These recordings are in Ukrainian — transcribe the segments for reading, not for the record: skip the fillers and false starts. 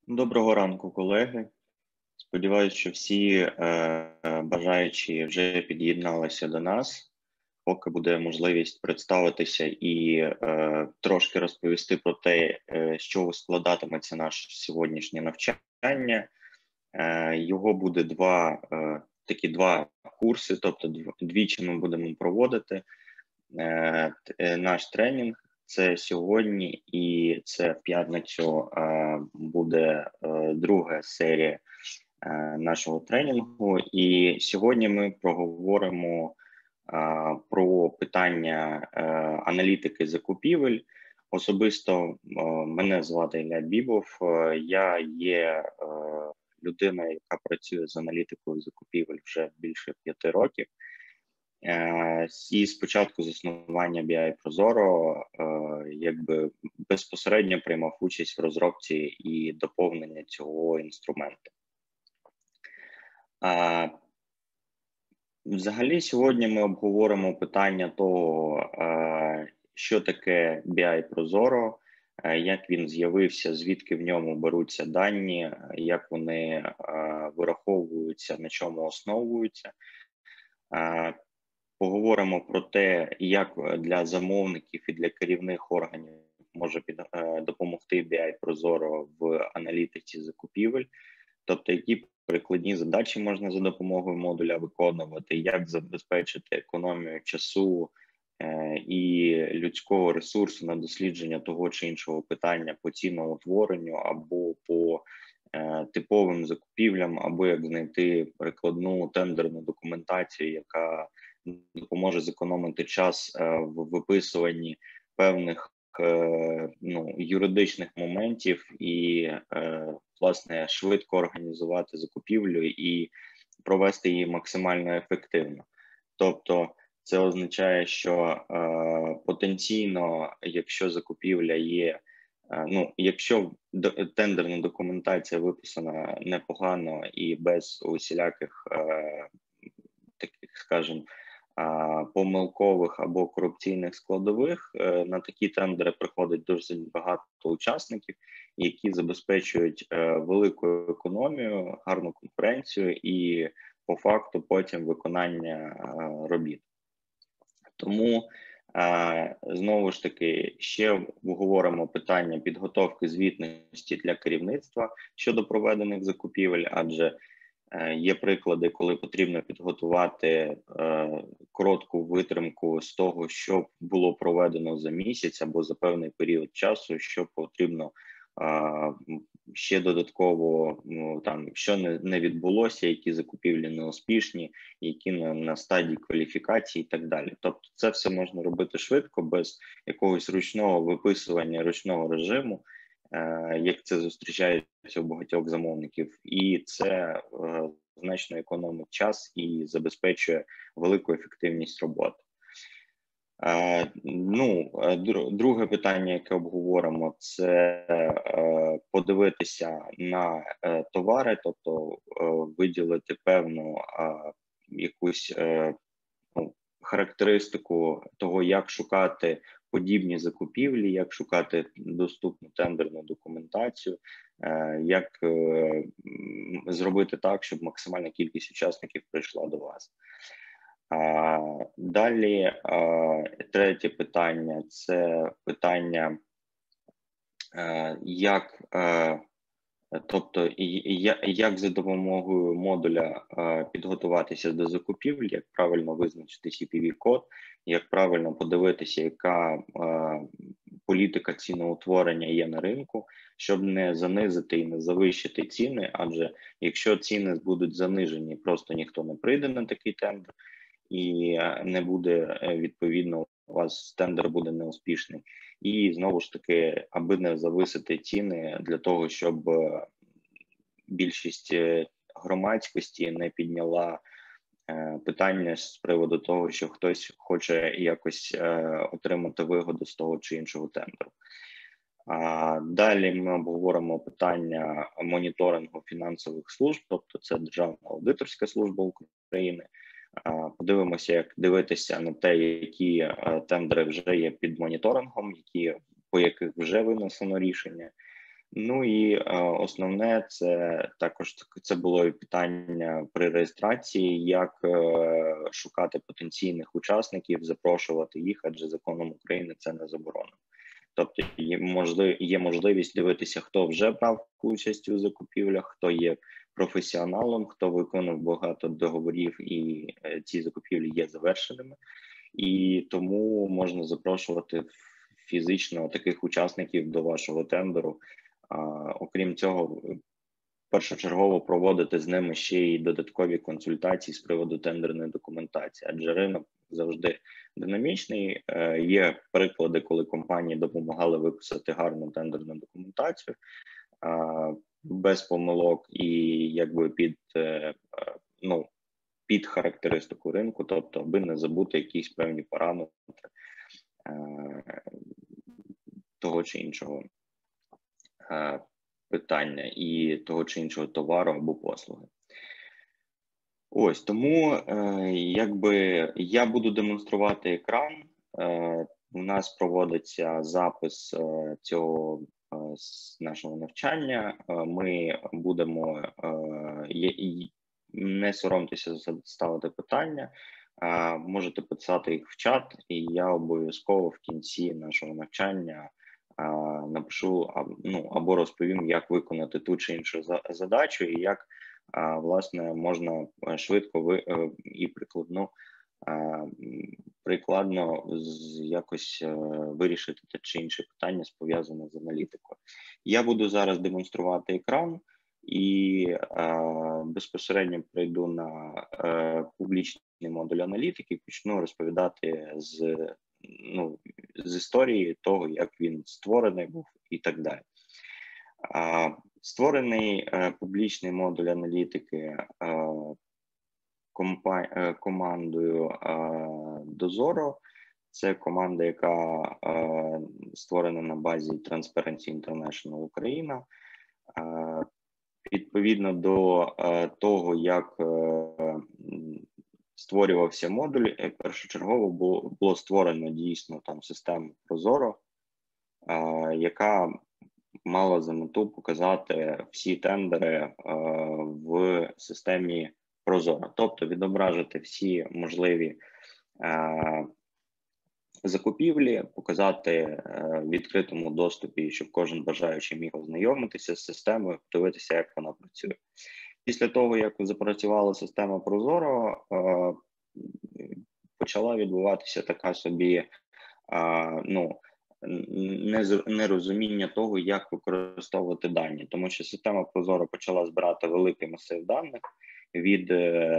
Доброго ранку, колеги. Сподіваюся, що всі бажаючі вже під'єдналися до нас. Поки буде можливість представитися і трошки розповісти про те, з чого складатиметься наше сьогоднішнє навчання. Його буде два курси, тобто двічі ми будемо проводити наш тренінг. Це сьогодні і це в п'ятницю буде друга серія нашого тренінгу. І сьогодні ми проговоримо про питання аналітики закупівель. Особисто мене звати Ілля Бібов, я є людина, яка працює з аналітикою закупівель вже більше 5 років. І з початку заснування BI Прозоро якби безпосередньо приймав участь в розробці і доповненні цього інструменту. Взагалі сьогодні ми обговоримо питання того, що таке BI Прозоро, як він з'явився, звідки в ньому беруться дані, як вони вираховуються, на чому основуються. Поговоримо про те, як для замовників і для керівних органів може допомогти BI Прозоро в аналітиці закупівель, тобто які прикладні задачі можна за допомогою модуля виконувати, як забезпечити економію часу і людського ресурсу на дослідження того чи іншого питання по ціноутворенню або по типовим закупівлям, або як знайти прикладну тендерну документацію, яка допоможе зекономити час в виписуванні певних юридичних моментів і, власне, швидко організувати закупівлю і провести її максимально ефективно. Тобто це означає, що потенційно, якщо закупівля є, якщо тендерна документація виписана непогано і без усіляких таких, скажімо, помилкових або корупційних складових, на такі тендери приходить досить багато учасників, які забезпечують велику економію, гарну конкуренцію і по факту потім виконання робіт. Тому знову ж таки ще обговоримо питання підготовки звітності для керівництва щодо проведених закупівель, адже є приклади, коли потрібно підготувати коротку витримку з того, що було проведено за місяць або за певний період часу, що потрібно ще додатково, що не відбулося, які закупівлі неуспішні, які на стадії кваліфікації і так далі. Тобто це все можна робити швидко, без якогось ручного виписування, ручного режиму, як це зустрічається у багатьох замовників, і це значно економить час і забезпечує велику ефективність роботи. Друге питання, яке обговоримо, це подивитися на товари, тобто виділити певну якусь характеристику того, як шукати подібні закупівлі, як шукати доступну тендерну документацію, як зробити так, щоб максимальна кількість учасників прийшла до вас. Далі третє питання – це питання, як за допомогою модуля підготуватися до закупівлі, як правильно визначити CPV-код, як правильно подивитися, яка політика ціноутворення є на ринку, щоб не занизити і не завищити ціни, адже якщо ціни будуть занижені, просто ніхто не прийде на такий тендер, і не буде, відповідно, у вас тендер буде неуспішний. І знову ж таки, аби не зависити ціни, для того, щоб більшість громадськості не підняла питання з приводу того, що хтось хоче якось отримати вигоду з того чи іншого тендеру. Далі ми обговоримо питання моніторингу фінансових служб, тобто це Державна аудиторська служба України. Подивимося, як дивитися на те, які тендери вже є під моніторингом, по яких вже винесено рішення. Ну і основне, це було і питання при реєстрації, як шукати потенційних учасників, запрошувати їх, адже законом України це не заборонено. Тобто є можливість дивитися, хто вже брав участь у закупівлях, хто є професіоналом, хто виконав багато договорів і ці закупівлі є завершеними. І тому можна запрошувати фізично таких учасників до вашого тендеру. Окрім цього, першочергово проводити з ними ще й додаткові консультації з приводу тендерної документації, адже ринок завжди динамічний. Є приклади, коли компанії допомагали виписати гарну тендерну документацію без помилок і якби під характеристику ринку, тобто аби не забути якісь певні параметри того чи іншого питання і того чи іншого товару або послуги. Ось, тому якби я буду демонструвати екран. У нас проводиться запис цього нашого навчання. Ми будемо, не соромтеся ставити питання, можете писати їх в чат, і я обов'язково в кінці нашого навчання напишу або розповім, як виконати ту чи іншу задачу, і як власне можна швидко і прикладно якось вирішити те чи інше питання, пов'язане з аналітикою. Я буду зараз демонструвати екран і безпосередньо прийду на публічний модуль аналітики і почну розповідати з історії того, як він створений був і так далі. Створений публічний модуль аналітики командою Dozoro. Це команда, яка створена на базі Transparency International Україна. Відповідно до того, як створювався модуль, першочергово було створено дійсно там систему Prozoro, яка мала за мету показати всі тендери в системі Prozoro, тобто відображити всі можливі закупівлі, показати в відкритому доступі, щоб кожен бажаючий міг ознайомитися з системою, подивитися, як вона працює. Після того, як запрацювала система Prozoro, почала відбуватися така собі нерозуміння того, як використовувати дані, тому що система Prozoro почала збирати великий масив даних від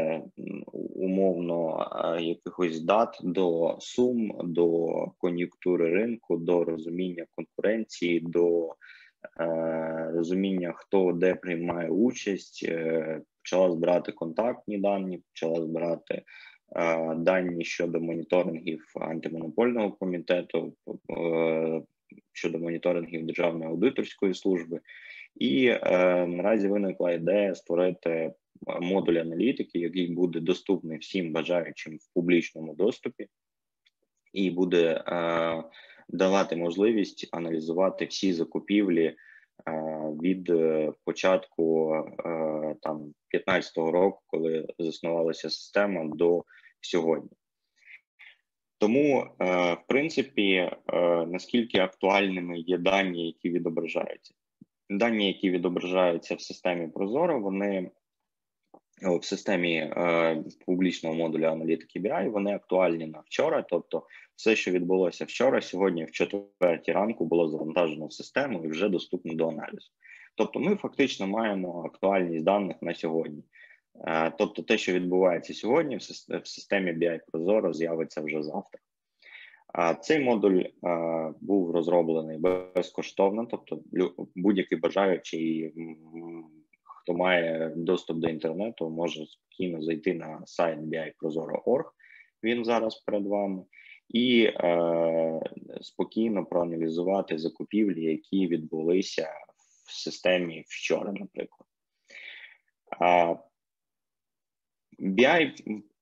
умовно якихось дат до сум, до кон'юнктури ринку, до розуміння конкуренції, до розуміння, хто де приймає участь, почала збирати контактні дані, почала збирати дані щодо моніторингів антимонопольного комітету, щодо моніторингів Державної аудиторської служби. І наразі виникла ідея створити модуль аналітики, який буде доступний всім бажаючим в публічному доступі і буде давати можливість аналізувати всі закупівлі від початку 15-го року, коли заснувалася система, до сьогодні. Тому, в принципі, наскільки актуальними є дані, які відображаються? Дані, які відображаються в системі Prozoro, вони в системі публічного модуля аналітики BI, вони актуальні на вчора, тобто все, що відбулося вчора, сьогодні в 4-й ранку було завантажено в систему і вже доступно до аналізу. Тобто ми фактично маємо актуальність даних на сьогодні. Тобто те, що відбувається сьогодні в системі BI Prozoro, з'явиться вже завтра. Цей модуль був розроблений безкоштовно, тобто будь-який бажаючий, хто має доступ до інтернету, може спокійно зайти на сайт biprozoro.org, він зараз перед вами, і спокійно проаналізувати закупівлі, які відбулися в системі вчора, наприклад. BI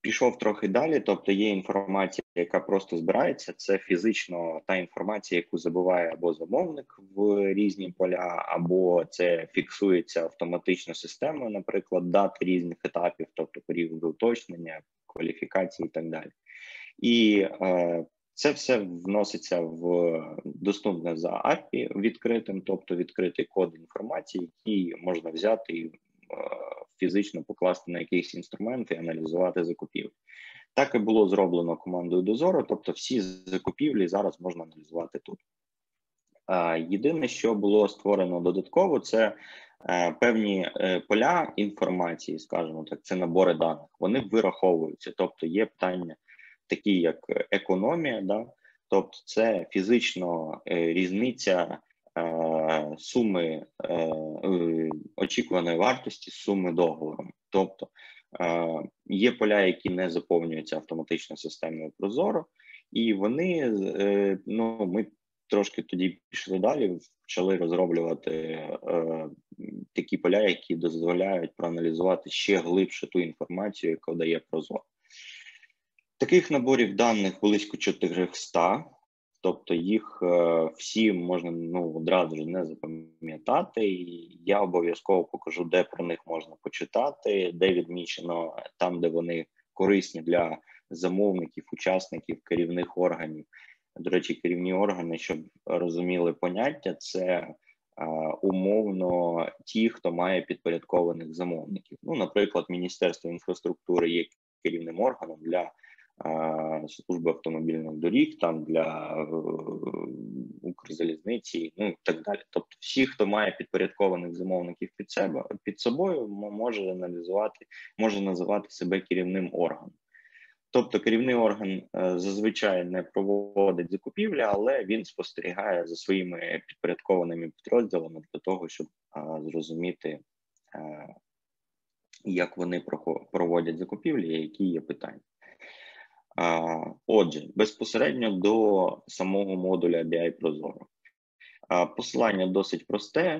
пішов трохи далі, тобто є інформація, яка просто збирається, це фізично та інформація, яку забиває або замовник в різні поля, або це фіксується автоматично системою, наприклад, дати різних етапів, тобто періоду уточнення, кваліфікації і так далі. І це все вноситься в доступне за API відкритим, тобто відкритий код інформації, який можна взяти і фізично покласти на якийсь інструмент і аналізувати закупівлі. Так і було зроблено командою Дозоро, тобто всі закупівлі зараз можна аналізувати тут. Єдине, що було створено додатково, це певні поля інформації, скажімо так, це набори даних, вони вираховуються, тобто є питання такі, як економія, да? Тобто це фізично різниця суми очікуваної вартості суми договору. Тобто є поля, які не заповнюються автоматично системою Прозоро, і вони, ми трошки тоді пішли далі, почали розроблювати такі поля, які дозволяють проаналізувати ще глибше ту інформацію, яку дає Прозоро. Таких наборів даних близько 400, тобто їх всі можна одразу ж не запам'ятати. І я обов'язково покажу, де про них можна почитати, де відмічено там, де вони корисні для замовників, учасників, керівних органів. До речі, керівні органи, щоб розуміли поняття, це умовно ті, хто має підпорядкованих замовників. Наприклад, Міністерство інфраструктури є керівним органом для служби автомобільних доріг, там для Укрзалізниці, і так далі. Тобто всі, хто має підпорядкованих замовників під собою, може називати себе керівним органом. Тобто керівний орган зазвичай не проводить закупівлі, але він спостерігає за своїми підпорядкованими підрозділами для того, щоб зрозуміти, як вони проводять закупівлі і які є питання. Отже, безпосередньо до самого модуля BI Прозоро. Посилання досить просте,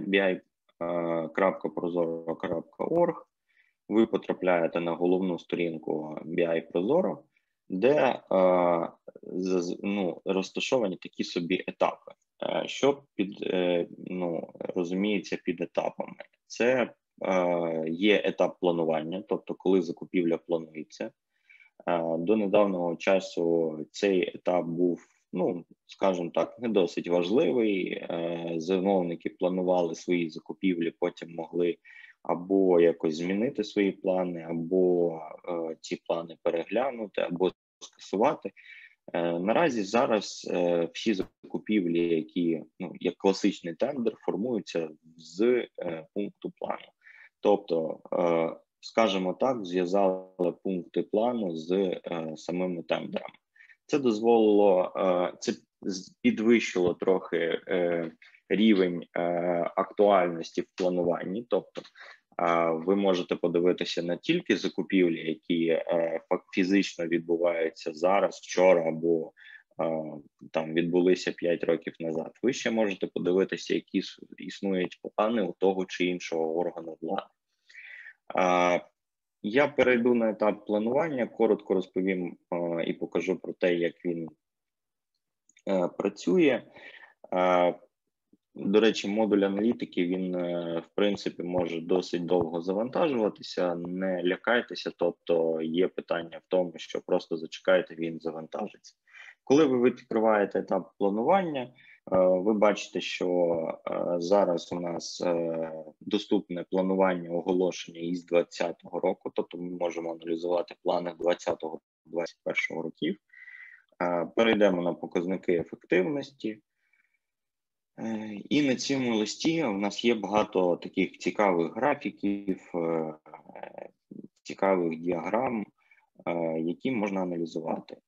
bi.prozoro.org. Ви потрапляєте на головну сторінку BI Прозоро, де розташовані такі собі етапи. Що розуміється під етапами? Це є етап планування, тобто коли закупівля планується. До недавнього часу цей етап був, скажімо так, не досить важливий. Замовники планували свої закупівлі, потім могли або якось змінити свої плани, або ці плани переглянути, або скасувати. Наразі зараз всі закупівлі, які, як класичний тендер, формуються з пункту плану. Тобто, скажімо так, зв'язали пункти плану з самими тендерами. Це дозволило, це підвищило трохи рівень актуальності в плануванні. Тобто, ви можете подивитися не тільки закупівлі, які фізично відбуваються зараз, вчора або там відбулися 5 років назад. Ви ще можете подивитися, які існують плани у того чи іншого органу влади. Я перейду на етап планування, коротко розповім і покажу про те, як він працює. До речі, модуль аналітики, він, в принципі, може досить довго завантажуватися, не лякайтеся, тобто є питання в тому, що просто зачекайте, він завантажиться. Коли ви відкриваєте етап планування, ви бачите, що зараз у нас доступне планування оголошення із 2020 року, тобто ми можемо аналізувати плани 2020-2021 років. Перейдемо на показники ефективності. І на цьому листі у нас є багато таких цікавих графіків, цікавих діаграм, які можна аналізувати.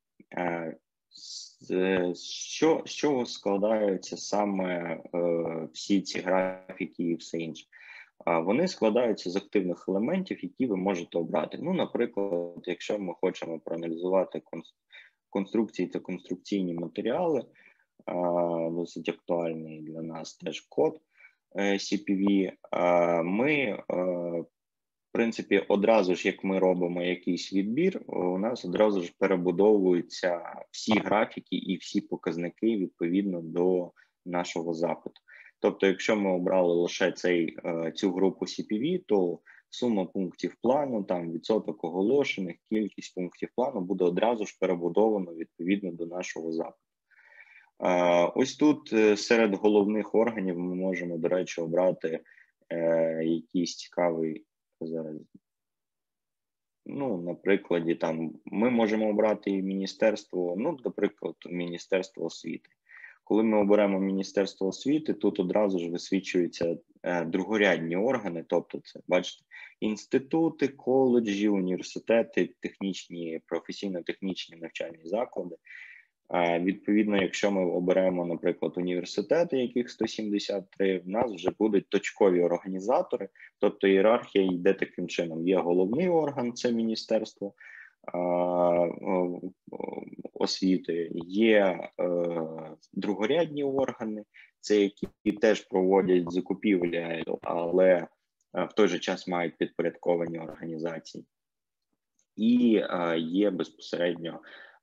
З чого складаються саме всі ці графіки і все інше? Вони складаються з активних елементів, які ви можете обрати. Наприклад, якщо ми хочемо проаналізувати конструкції та конструкційні матеріали, досить актуальний для нас теж код CPV, ми принципі, одразу ж, як ми робимо якийсь відбір, у нас одразу ж перебудовуються всі графіки і всі показники відповідно до нашого запиту. Тобто, якщо ми обрали лише цю групу CPV, то сума пунктів плану, там відсоток оголошених, кількість пунктів плану буде одразу ж перебудовано відповідно до нашого запиту. Ось тут серед головних органів ми можемо, до речі, обрати якийсь цікавий зараз. Ну, на прикладі, там ми можемо обрати і міністерство, ну, наприклад, Міністерство освіти. Коли ми оберемо Міністерство освіти, тут одразу ж висвічуються другорядні органи, тобто це, бачите, інститути, коледжі, університети, технічні, професійно-технічні навчальні заклади. Відповідно, якщо ми оберемо, наприклад, університети, яких 173, в нас вже будуть точкові організатори, тобто ієрархія йде таким чином. Є головний орган, це Міністерство освіти, є другорядні органи, це які теж проводять закупівлі, але в той же час мають підпорядковані організації. І є безпосередньо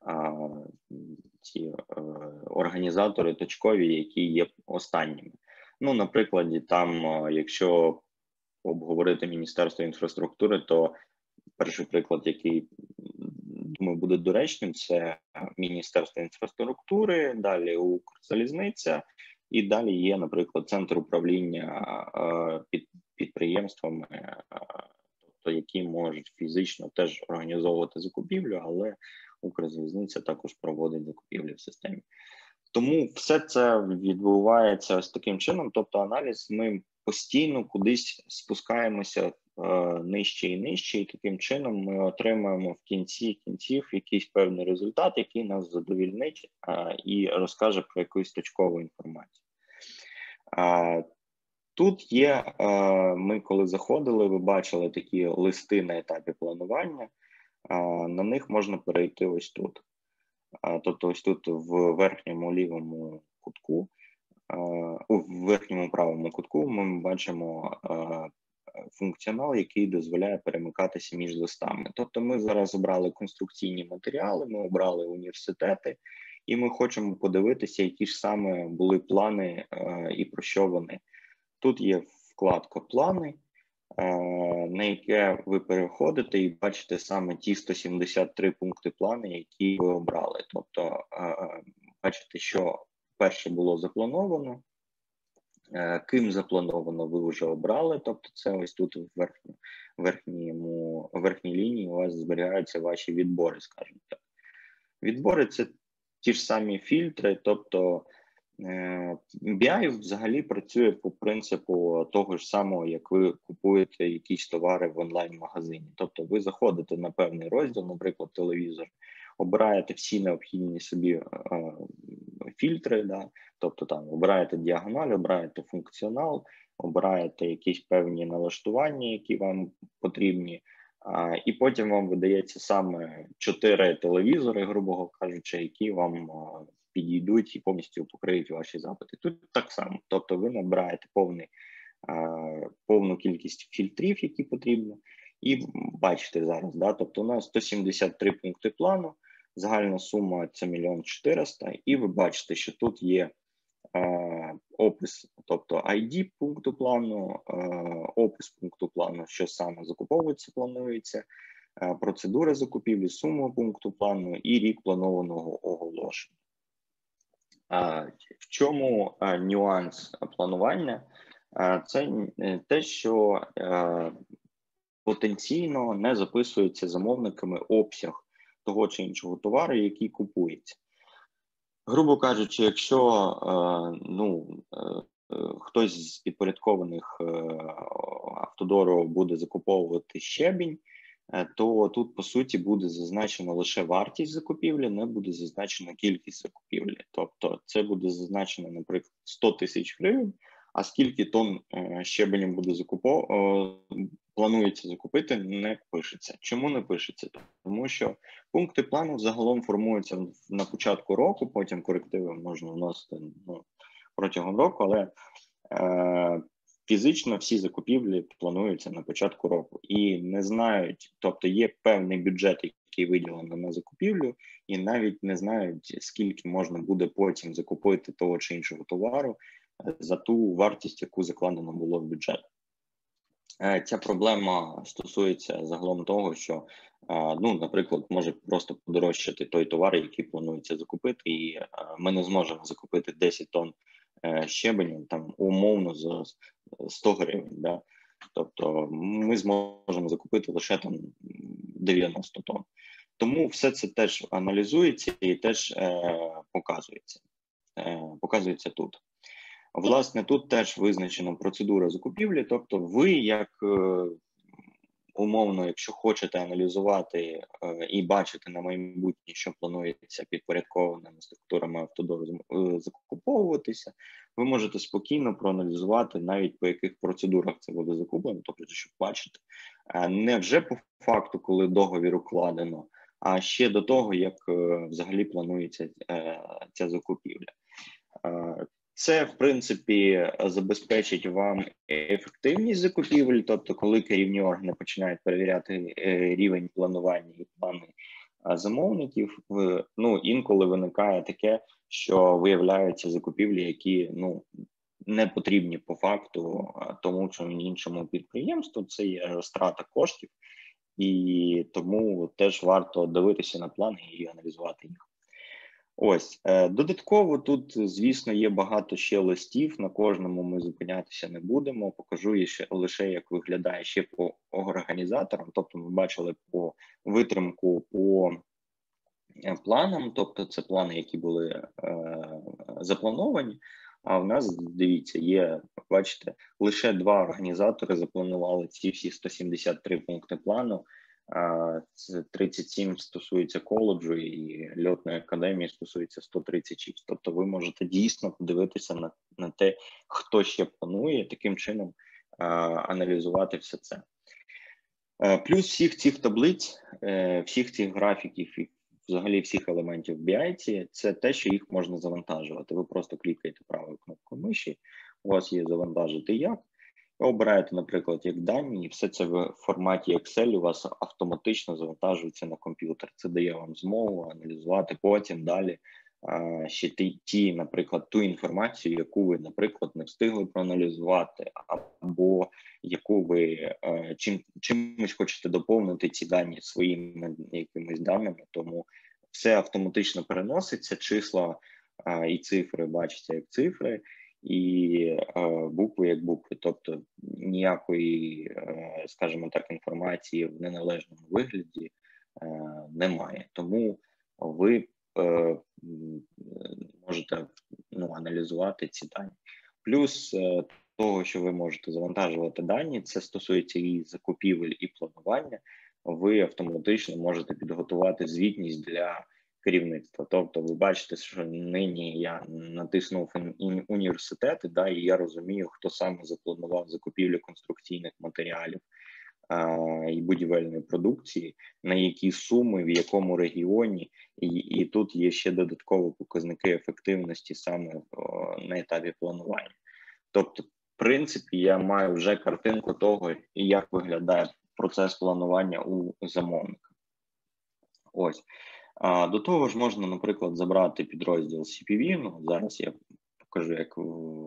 ці організатори точкові, які є останніми. Ну, на прикладі, там, якщо обговорити Міністерство інфраструктури, то перший приклад, який, думаю, буде доречним, це Міністерство інфраструктури, далі Укрзалізниця, і далі є, наприклад, Центр управління підприємствами, тобто які можуть фізично теж організовувати закупівлю, але Укрзалізниця також проводить закупівлі в системі. Тому все це відбувається ось таким чином, тобто аналіз, ми постійно кудись спускаємося нижче і нижче, і таким чином ми отримаємо в кінці кінців якийсь певний результат, який нас задовільнить і розкаже про якусь точкову інформацію. Тут є, ми коли заходили, ви бачили такі листи на етапі планування, на них можна перейти ось тут. Тобто ось тут в верхньому лівому кутку, у верхньому правому кутку ми бачимо функціонал, який дозволяє перемикатися між листами. Тобто ми зараз обрали конструкційні матеріали, ми обрали університети, і ми хочемо подивитися, які ж саме були плани і про що вони. Тут є вкладка «Плани», на яке ви переходите і бачите саме ті 173 пункти плану, які ви обрали. Тобто бачите, що перше було заплановано, ким заплановано ви вже обрали, тобто це ось тут в верхній лінії у вас зберігаються ваші відбори, скажімо так. Відбори – це ті ж самі фільтри, тобто BI взагалі працює по принципу того ж самого, як ви купуєте якісь товари в онлайн-магазині. Тобто ви заходите на певний розділ, наприклад, телевізор, обираєте всі необхідні собі фільтри, да? Тобто там обираєте діагональ, обираєте функціонал, обираєте якісь певні налаштування, які вам потрібні, і потім вам видається саме 4 телевізори, грубо кажучи, які вам підійдуть і повністю покриють ваші запити. Тут так само, тобто ви набираєте повну кількість фільтрів, які потрібно, і бачите зараз, да, тобто у нас 173 пункти плану, загальна сума це 1 400 000, і ви бачите, що тут є опис, тобто ID пункту плану, опис пункту плану, що саме закуповується, планується, процедура закупівлі, сума пункту плану і рік планованого оголошення. В чому нюанс планування? Це те, що потенційно не записується замовниками обсяг того чи іншого товару, який купується. Грубо кажучи, якщо хтось з підпорядкованих Автодору буде закуповувати щебінь, то тут, по суті, буде зазначена лише вартість закупівлі, не буде зазначена кількість закупівлі. Тобто це буде зазначено, наприклад, 100 000 гривень, а скільки тонн щебеню буде планується закупити, не пишеться. Чому не пишеться? Тому що пункти плану загалом формуються на початку року, потім корективи можна вносити протягом року, але фізично всі закупівлі плануються на початку року і не знають, тобто є певний бюджет, який виділено на закупівлю, і навіть не знають, скільки можна буде потім закупити того чи іншого товару за ту вартість, яку закладено було в бюджет. Ця проблема стосується загалом того, що, наприклад, може просто подорожчати той товар, який планується закупити, і ми не зможемо закупити 10 тонн щебеню, там, умовно, за 100 гривень. Да? Тобто ми зможемо закупити лише там 90 тонн. Тому все це теж аналізується і теж показується тут. Власне, тут теж визначена процедура закупівлі, тобто ви, як умовно, якщо хочете аналізувати і бачити на майбутнє, що планується підпорядкованими структурами автодору закуповуватися, ви можете спокійно проаналізувати навіть по яких процедурах це буде закуплено, тобто, щоб бачити, не вже по факту, коли договір укладено, а ще до того, як взагалі планується ця закупівля. Це, в принципі, забезпечить вам ефективність закупівель, тобто коли керівні органи починають перевіряти рівень планування і плани замовників, інколи виникає таке, що виявляються закупівлі, які не потрібні по факту тому чи іншому підприємству, це є розтрата коштів, і тому теж варто дивитися на плани і аналізувати їх. Ось, додатково тут, звісно, є багато ще листів, на кожному ми зупинятися не будемо, покажу лише, як виглядає ще по організаторам, тобто ми бачили по витримку по планам, тобто це плани, які були заплановані, а в нас, дивіться, є, бачите, лише 2 організатори запланували ці всі 173 пункти плану. 37 стосується коледжу і льотної академії стосується 136. Тобто ви можете дійсно подивитися на те, хто ще планує, таким чином аналізувати все це. Плюс всіх цих таблиць, всіх цих графіків і взагалі всіх елементів BI, це те, що їх можна завантажувати. Ви просто клікаєте правою кнопкою миші, у вас є завантажити як. Ви обираєте, наприклад, як дані, і все це в форматі Excel у вас автоматично завантажується на комп'ютер. Це дає вам змогу аналізувати потім далі ще наприклад, ту інформацію, яку ви, наприклад, не встигли проаналізувати, або яку ви чимось хочете доповнити ці дані своїми якимись даними, тому все автоматично переноситься, числа і цифри бачите як цифри, і букви як букви, тобто ніякої, скажімо так, інформації в неналежному вигляді немає. Тому ви можете аналізувати ці дані. Плюс того, що ви можете завантажувати дані, це стосується і закупівель, і планування, ви автоматично можете підготувати звітність для керівництва. Тобто ви бачите, що нині я натиснув університети, і я розумію, хто саме запланував закупівлю конструкційних матеріалів і будівельної продукції, на які суми, в якому регіоні, і тут є ще додаткові показники ефективності саме на етапі планування. Тобто, в принципі, я маю вже картинку того, як виглядає процес планування у замовника. Ось. До того ж можна, наприклад, забрати підрозділ CPV, зараз я покажу, як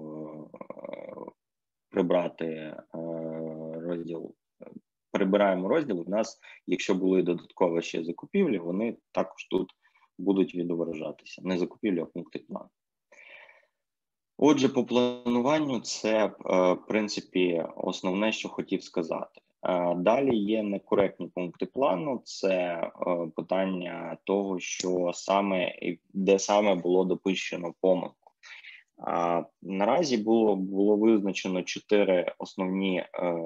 прибрати розділ. Прибираємо розділ, у нас, якщо були додаткові ще закупівлі, вони також тут будуть відображатися. Не закупівлі, а пункти плану. Отже, по плануванню це, в принципі, основне, що хотів сказати. Далі є некоректні пункти плану, це питання того, що де саме було допущено помилку. Наразі було визначено 4 основні,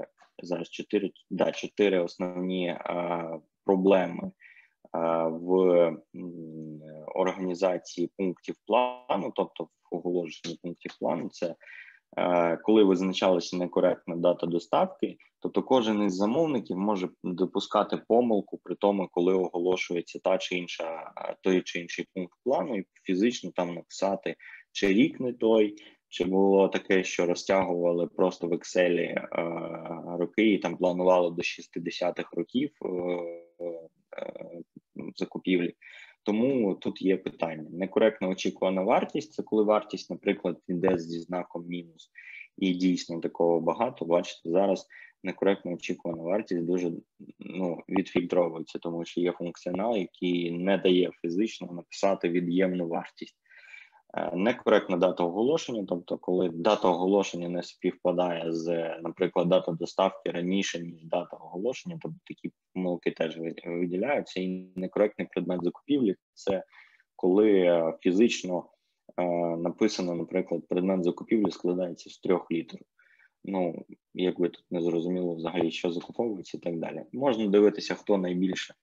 чотири основні проблеми в організації пунктів плану, тобто в оголошенні пунктів плану. Це коли визначалася некоректна дата доставки, тобто кожен із замовників може допускати помилку при тому, коли оголошується той чи інший пункт плану, і фізично там написати, чи рік не той, Чи було таке, що розтягували просто в Excel роки і там планували до 60-х років закупівлі? Тому тут є питання. Некоректно очікувана вартість – це коли вартість, наприклад, йде зі знаком мінус. І дійсно такого багато. Бачите, зараз некоректно очікувана вартість дуже відфільтровується, тому що є функціонал, який не дає фізично написати від'ємну вартість. Некоректна дата оголошення, тобто коли дата оголошення не співпадає з, наприклад, дата доставки раніше, ніж дата оголошення, тобто такі помилки теж виділяються. І некоректний предмет закупівлі – це коли фізично написано, наприклад, предмет закупівлі складається з 3 літер. Якби тут не зрозуміло взагалі, що закуповується і так далі. Можна дивитися, хто найбільше.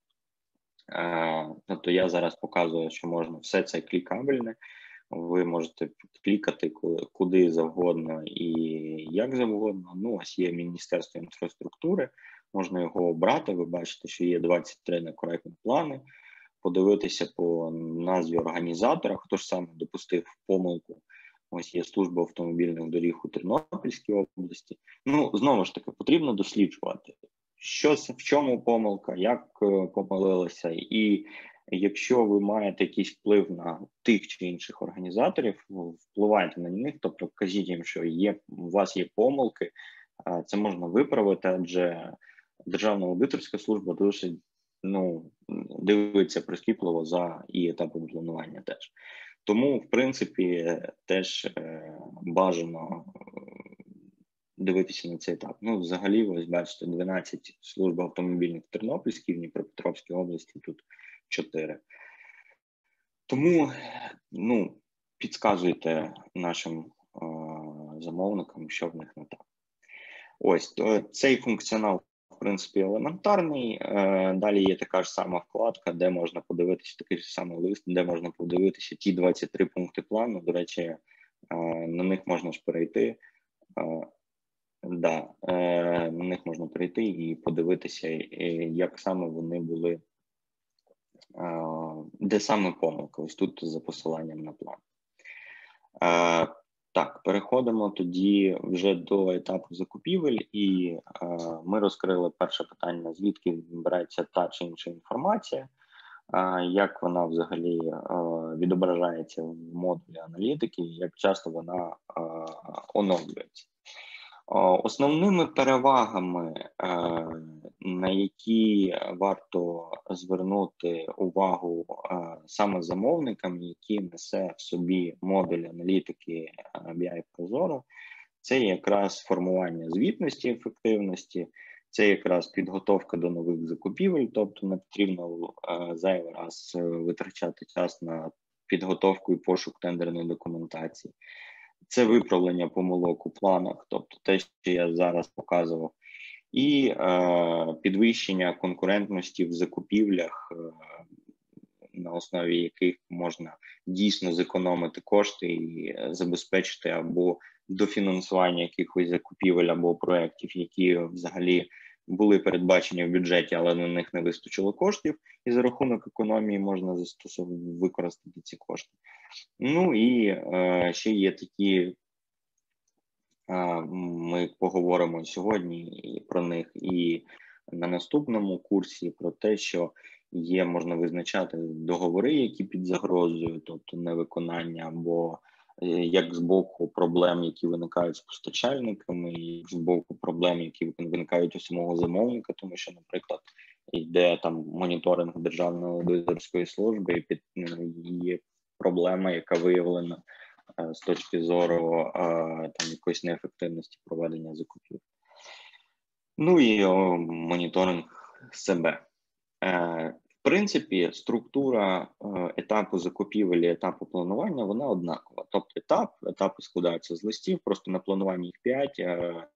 Тобто я зараз показую, що можна все це клікабельне, ви можете клікати куди завгодно і як завгодно. Ось є Міністерство інфраструктури, можна його обрати, ви бачите, що є 23 некоректні плани, подивитися по назві організатора, хто ж саме допустив помилку. Ось є служба автомобільних доріг у Тернопільській області. Знову ж таки, потрібно досліджувати, в чому помилка, як помилилася, і якщо ви маєте якийсь вплив на тих чи інших організаторів, впливайте на них, тобто кажіть їм, що у вас є помилки, це можна виправити, адже Державна аудиторська служба досить дивиться прискіпливо за і етапом планування теж. Тому, в принципі, теж бажано дивитися на цей етап. Взагалі, ось бачите, 12 служб автомобільних в Тернопільській, в Дніпропетровській області, тут 4. Тому, підказуйте нашим замовникам, що в них не так. Ось, цей функціонал, в принципі, елементарний. Далі є така ж сама вкладка, де можна подивитися, такий ж самий лист, де можна подивитися ті 23 пункти плану. До речі, на них можна ж перейти. На них можна перейти і подивитися, як саме вони були, де саме помилка. Ось тут за посиланням на план. Так, переходимо тоді вже до етапу закупівель, і ми розкрили перше питання, звідки береться та чи інша інформація, як вона взагалі відображається в модулі аналітики, як часто вона оновлюється. Основними перевагами, на які варто звернути увагу саме замовникам, які несе в собі модуль аналітики BI Prozoro, це якраз формування звітності ефективності, це якраз підготовка до нових закупівель, тобто не потрібно зайвий раз витрачати час на підготовку і пошук тендерної документації. Це виправлення помилок у планах, тобто те, що я зараз показував, і підвищення конкурентності в закупівлях, на основі яких можна дійсно зекономити кошти і забезпечити або дофінансування якихось закупівель або проєктів, які взагалі були передбачені в бюджеті, але на них не вистачило коштів, і за рахунок економії можна використати ці кошти. І ще є такі, ми поговоримо сьогодні про них і на наступному курсі, про те, що можна визначати договори, які під загрозою, тобто невиконання, або як з боку проблем, які виникають з постачальниками, і з боку проблем, які виникають у самого замовника, тому що, наприклад, йде там моніторинг Державної аудиторської служби, і є проблема, яка виявлена з точки зору якоїсь неефективності проведення закупівель. І моніторинг себе. В принципі, структура етапу закупівель і етапу планування, вона однакова. Тобто етапи складаються з листів, просто на плануванні їх 5,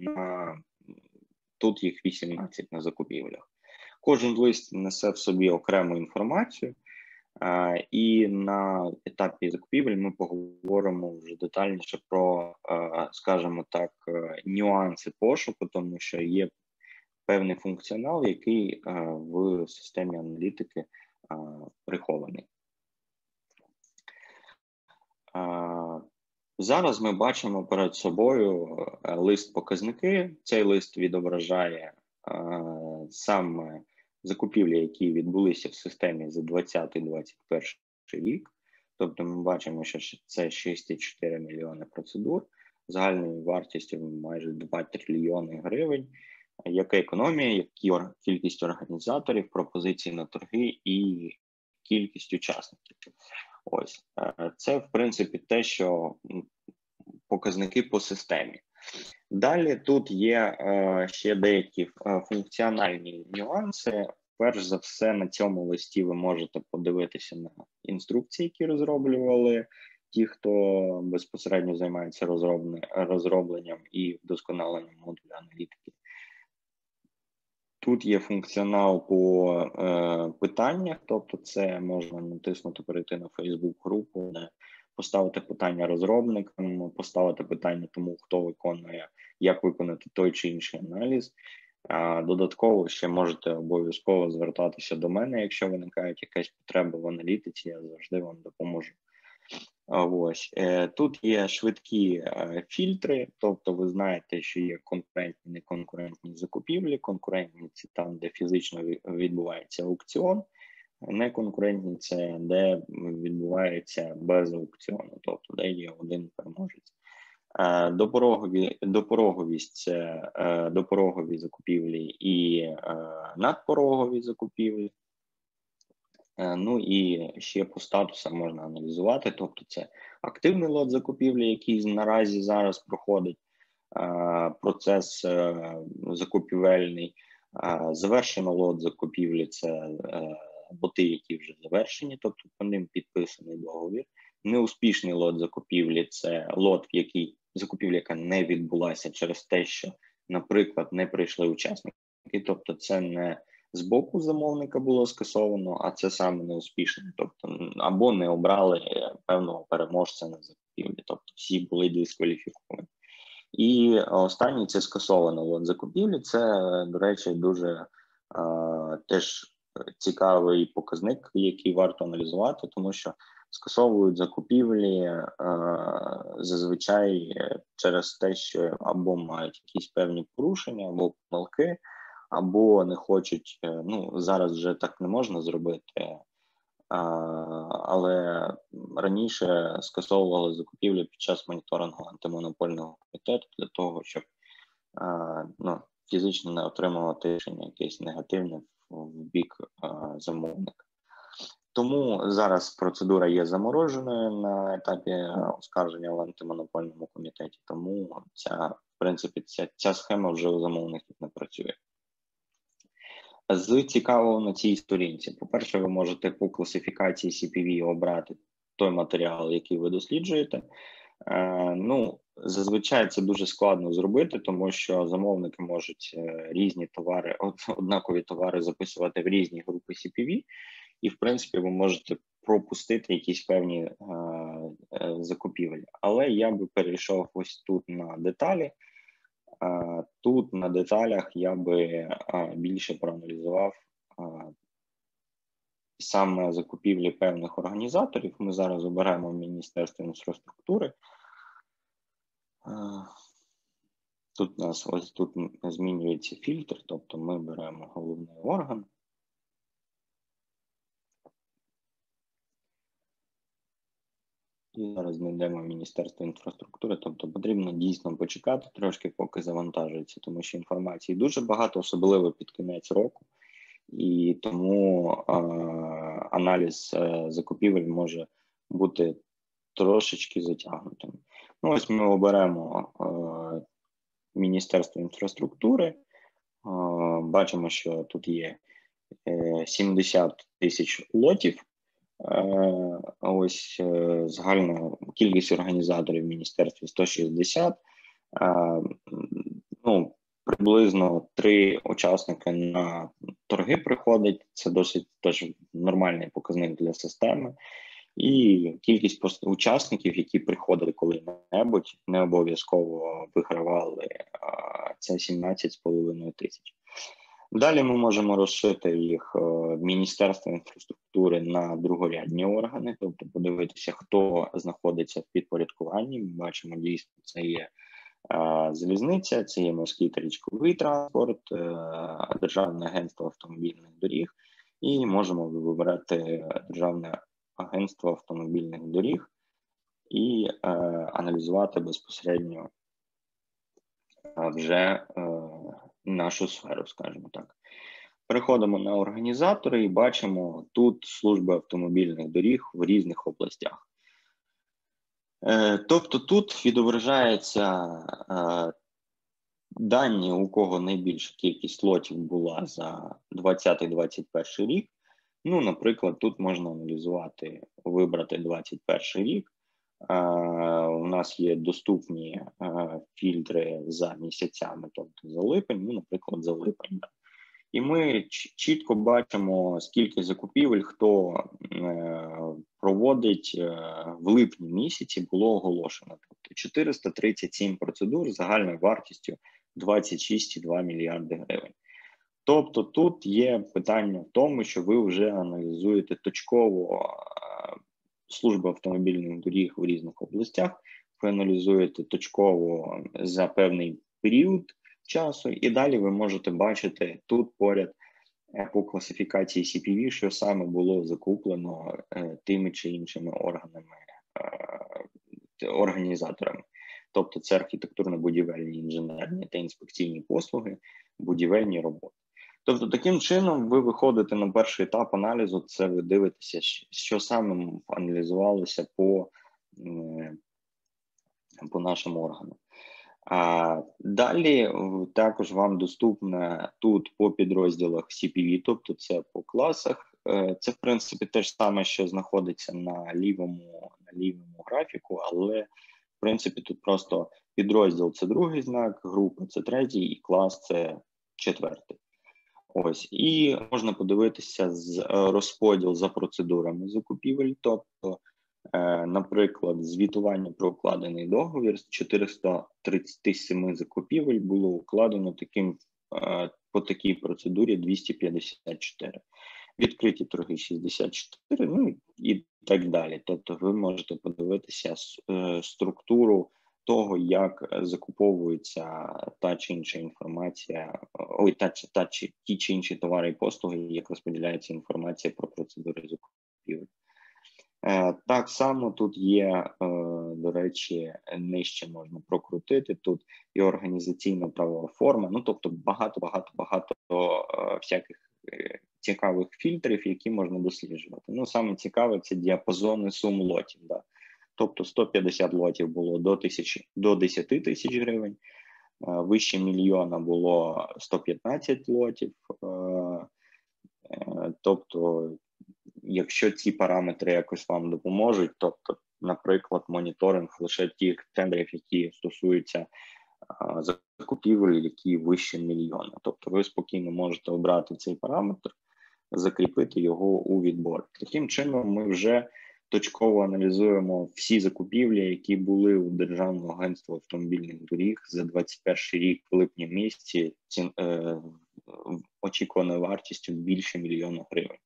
тут їх 18 на закупівлях. Кожен лист несе в собі окрему інформацію, і на етапі закупівель ми поговоримо вже детальніше про, скажімо так, нюанси пошуку, тому що є певний функціонал, який в системі аналітики прихований. Зараз ми бачимо перед собою лист показники. Цей лист відображає саме закупівлі, які відбулися в системі за 2020-2021 рік. Тобто ми бачимо, що це 6,4 мільйони процедур загальною вартістю майже 2 трильйони гривень. Яка економія, як кількість організаторів, пропозицій на торги і кількість учасників. Ось це, в принципі, те, що показники по системі. Далі тут є ще деякі функціональні нюанси. Перш за все, на цьому листі ви можете подивитися на інструкції, які розроблювали ті, хто безпосередньо займається розробленням і вдосконаленням модуля аналітики. Тут є функціонал по питаннях, тобто це можна натиснути, перейти на Facebook-групу, поставити питання розробникам, поставити питання тому, хто виконує, як виконати той чи інший аналіз. Додатково ще можете обов'язково звертатися до мене, якщо виникають якась потреба в аналітиці, я завжди вам допоможу. Ось тут є швидкі фільтри, тобто ви знаєте, що є конкурентні, неконкурентні закупівлі. Конкурентні – це там, де фізично відбувається аукціон, неконкурентні – це де відбувається без аукціону, тобто де є один переможець. Допороговість – це допорогові закупівлі і надпорогові закупівлі. Ну і ще по статусам можна аналізувати, тобто це активний лот закупівлі, який наразі зараз проходить процес закупівельний, завершено лот закупівлі – це лоти, які вже завершені, тобто по ним підписаний договір. Неуспішний лот закупівлі – це лот, закупівля, яка не відбулася через те, що, наприклад, не прийшли учасники, тобто це не з боку замовника було скасовано, а це саме неуспішне, тобто або не обрали певного переможця на закупівлі, тобто всі були дискваліфіковані. І останній – це скасовано лот закупівлі. Це, до речі, дуже теж цікавий показник, який варто аналізувати, тому що скасовують закупівлі зазвичай через те, що або мають якісь певні порушення, або помилки, або не хочуть, ну зараз вже так не можна зробити, але раніше скасовували закупівлі під час моніторингу антимонопольного комітету для того, щоб фізично не отримувати рішення якесь негативне в бік замовника. Тому зараз процедура є замороженою на етапі оскарження в антимонопольному комітеті, тому в принципі, ця схема вже у замовників не працює. З цікавого на цій сторінці, по-перше, ви можете по класифікації CPV обрати той матеріал, який ви досліджуєте. Зазвичай це дуже складно зробити, тому що замовники можуть різні товари, однакові товари записувати в різні групи CPV, і, в принципі, ви можете пропустити якісь певні закупівлі. Але я би перейшов ось тут на деталі. Тут на деталях я би більше проаналізував саме закупівлі певних організаторів. Ми зараз оберемо Міністерство інфраструктури. Тут у нас ось тут змінюється фільтр, тобто ми беремо головний орган. І зараз знайдемо Міністерство інфраструктури, тобто потрібно дійсно почекати трошки, поки завантажується, тому що інформації дуже багато, особливо під кінець року, і тому аналіз закупівель може бути трошечки затягнутим. Ну, ось ми оберемо Міністерство інфраструктури, бачимо, що тут є 70 тисяч лотів. Ось загальна кількість організаторів в міністерстві 160. Приблизно 3 учасники на торги приходять. Це досить теж нормальний показник для системи. І кількість учасників, які приходили коли-небудь, не обов'язково вигравали, це 17,5 тисяч. Далі ми можемо розшити їх в Міністерство інфраструктури. структури на другорядні органи, тобто подивитися, хто знаходиться в підпорядкуванні. Ми бачимо, дійсно, це є залізниця, це є морський та річковий транспорт, Державне агентство автомобільних доріг, і можемо вибирати Державне агентство автомобільних доріг і аналізувати безпосередньо вже нашу сферу, скажімо так. Переходимо на організатори і бачимо тут служби автомобільних доріг в різних областях. Тобто тут відображається дані, у кого найбільша кількість лотів була за 2020-2021 рік. Ну, наприклад, тут можна аналізувати, вибрати 2021 рік. У нас є доступні фільтри за місяцями, тобто за липень, ну, наприклад, за липень. І ми чітко бачимо, скільки закупівель хто проводить в липні місяці було оголошено. Тобто 437 процедур з загальною вартістю 26,2 мільярди гривень. Тобто тут є питання в тому, що ви вже аналізуєте точково служби автомобільних доріг в різних областях, ви аналізуєте точково за певний період часу, і далі ви можете бачити тут поряд по класифікації CPV, що саме було закуплено тими чи іншими організаторами. Тобто це архітектурно-будівельні, інженерні та інспекційні послуги, будівельні роботи. Тобто таким чином ви виходите на перший етап аналізу, це ви дивитеся, що саме аналізувалося по нашому органу. Далі також вам доступно тут по підрозділах CPV, тобто це по класах. Це, в принципі, те ж саме, що знаходиться на лівому графіку, але, в принципі, тут просто підрозділ – це другий знак, група – це третій і клас – це четвертий. Ось, і можна подивитися розподіл за процедурами закупівель, тобто, наприклад, звітування про укладений договір з 437 закупівель було укладено по такій процедурі 254. Відкриті торги 64, ну і так далі. Тобто ви можете подивитися структуру того, як закуповується та чи інша інформація, ті чи інші товари і послуги, як розподіляється інформація про процедури закупівель. Так само тут є, до речі, нижче можна прокрутити, тут і організаційна правова форма, ну тобто багато всяких цікавих фільтрів, які можна досліджувати. Ну, саме цікаве – це діапазони сум лотів, да. Тобто 150 лотів було до 10 тисяч гривень, вище мільйона було 115 лотів, тобто якщо ці параметри якось вам допоможуть, тобто, наприклад, моніторинг лише тих тендерів, які стосуються закупівель, які вище мільйона. Тобто ви спокійно можете обрати цей параметр, закріпити його у відборі. Таким чином ми вже точково аналізуємо всі закупівлі, які були у Державного агентства автомобільних доріг за 2021 рік в липні місяці очікуваною вартістю більше мільйона гривень.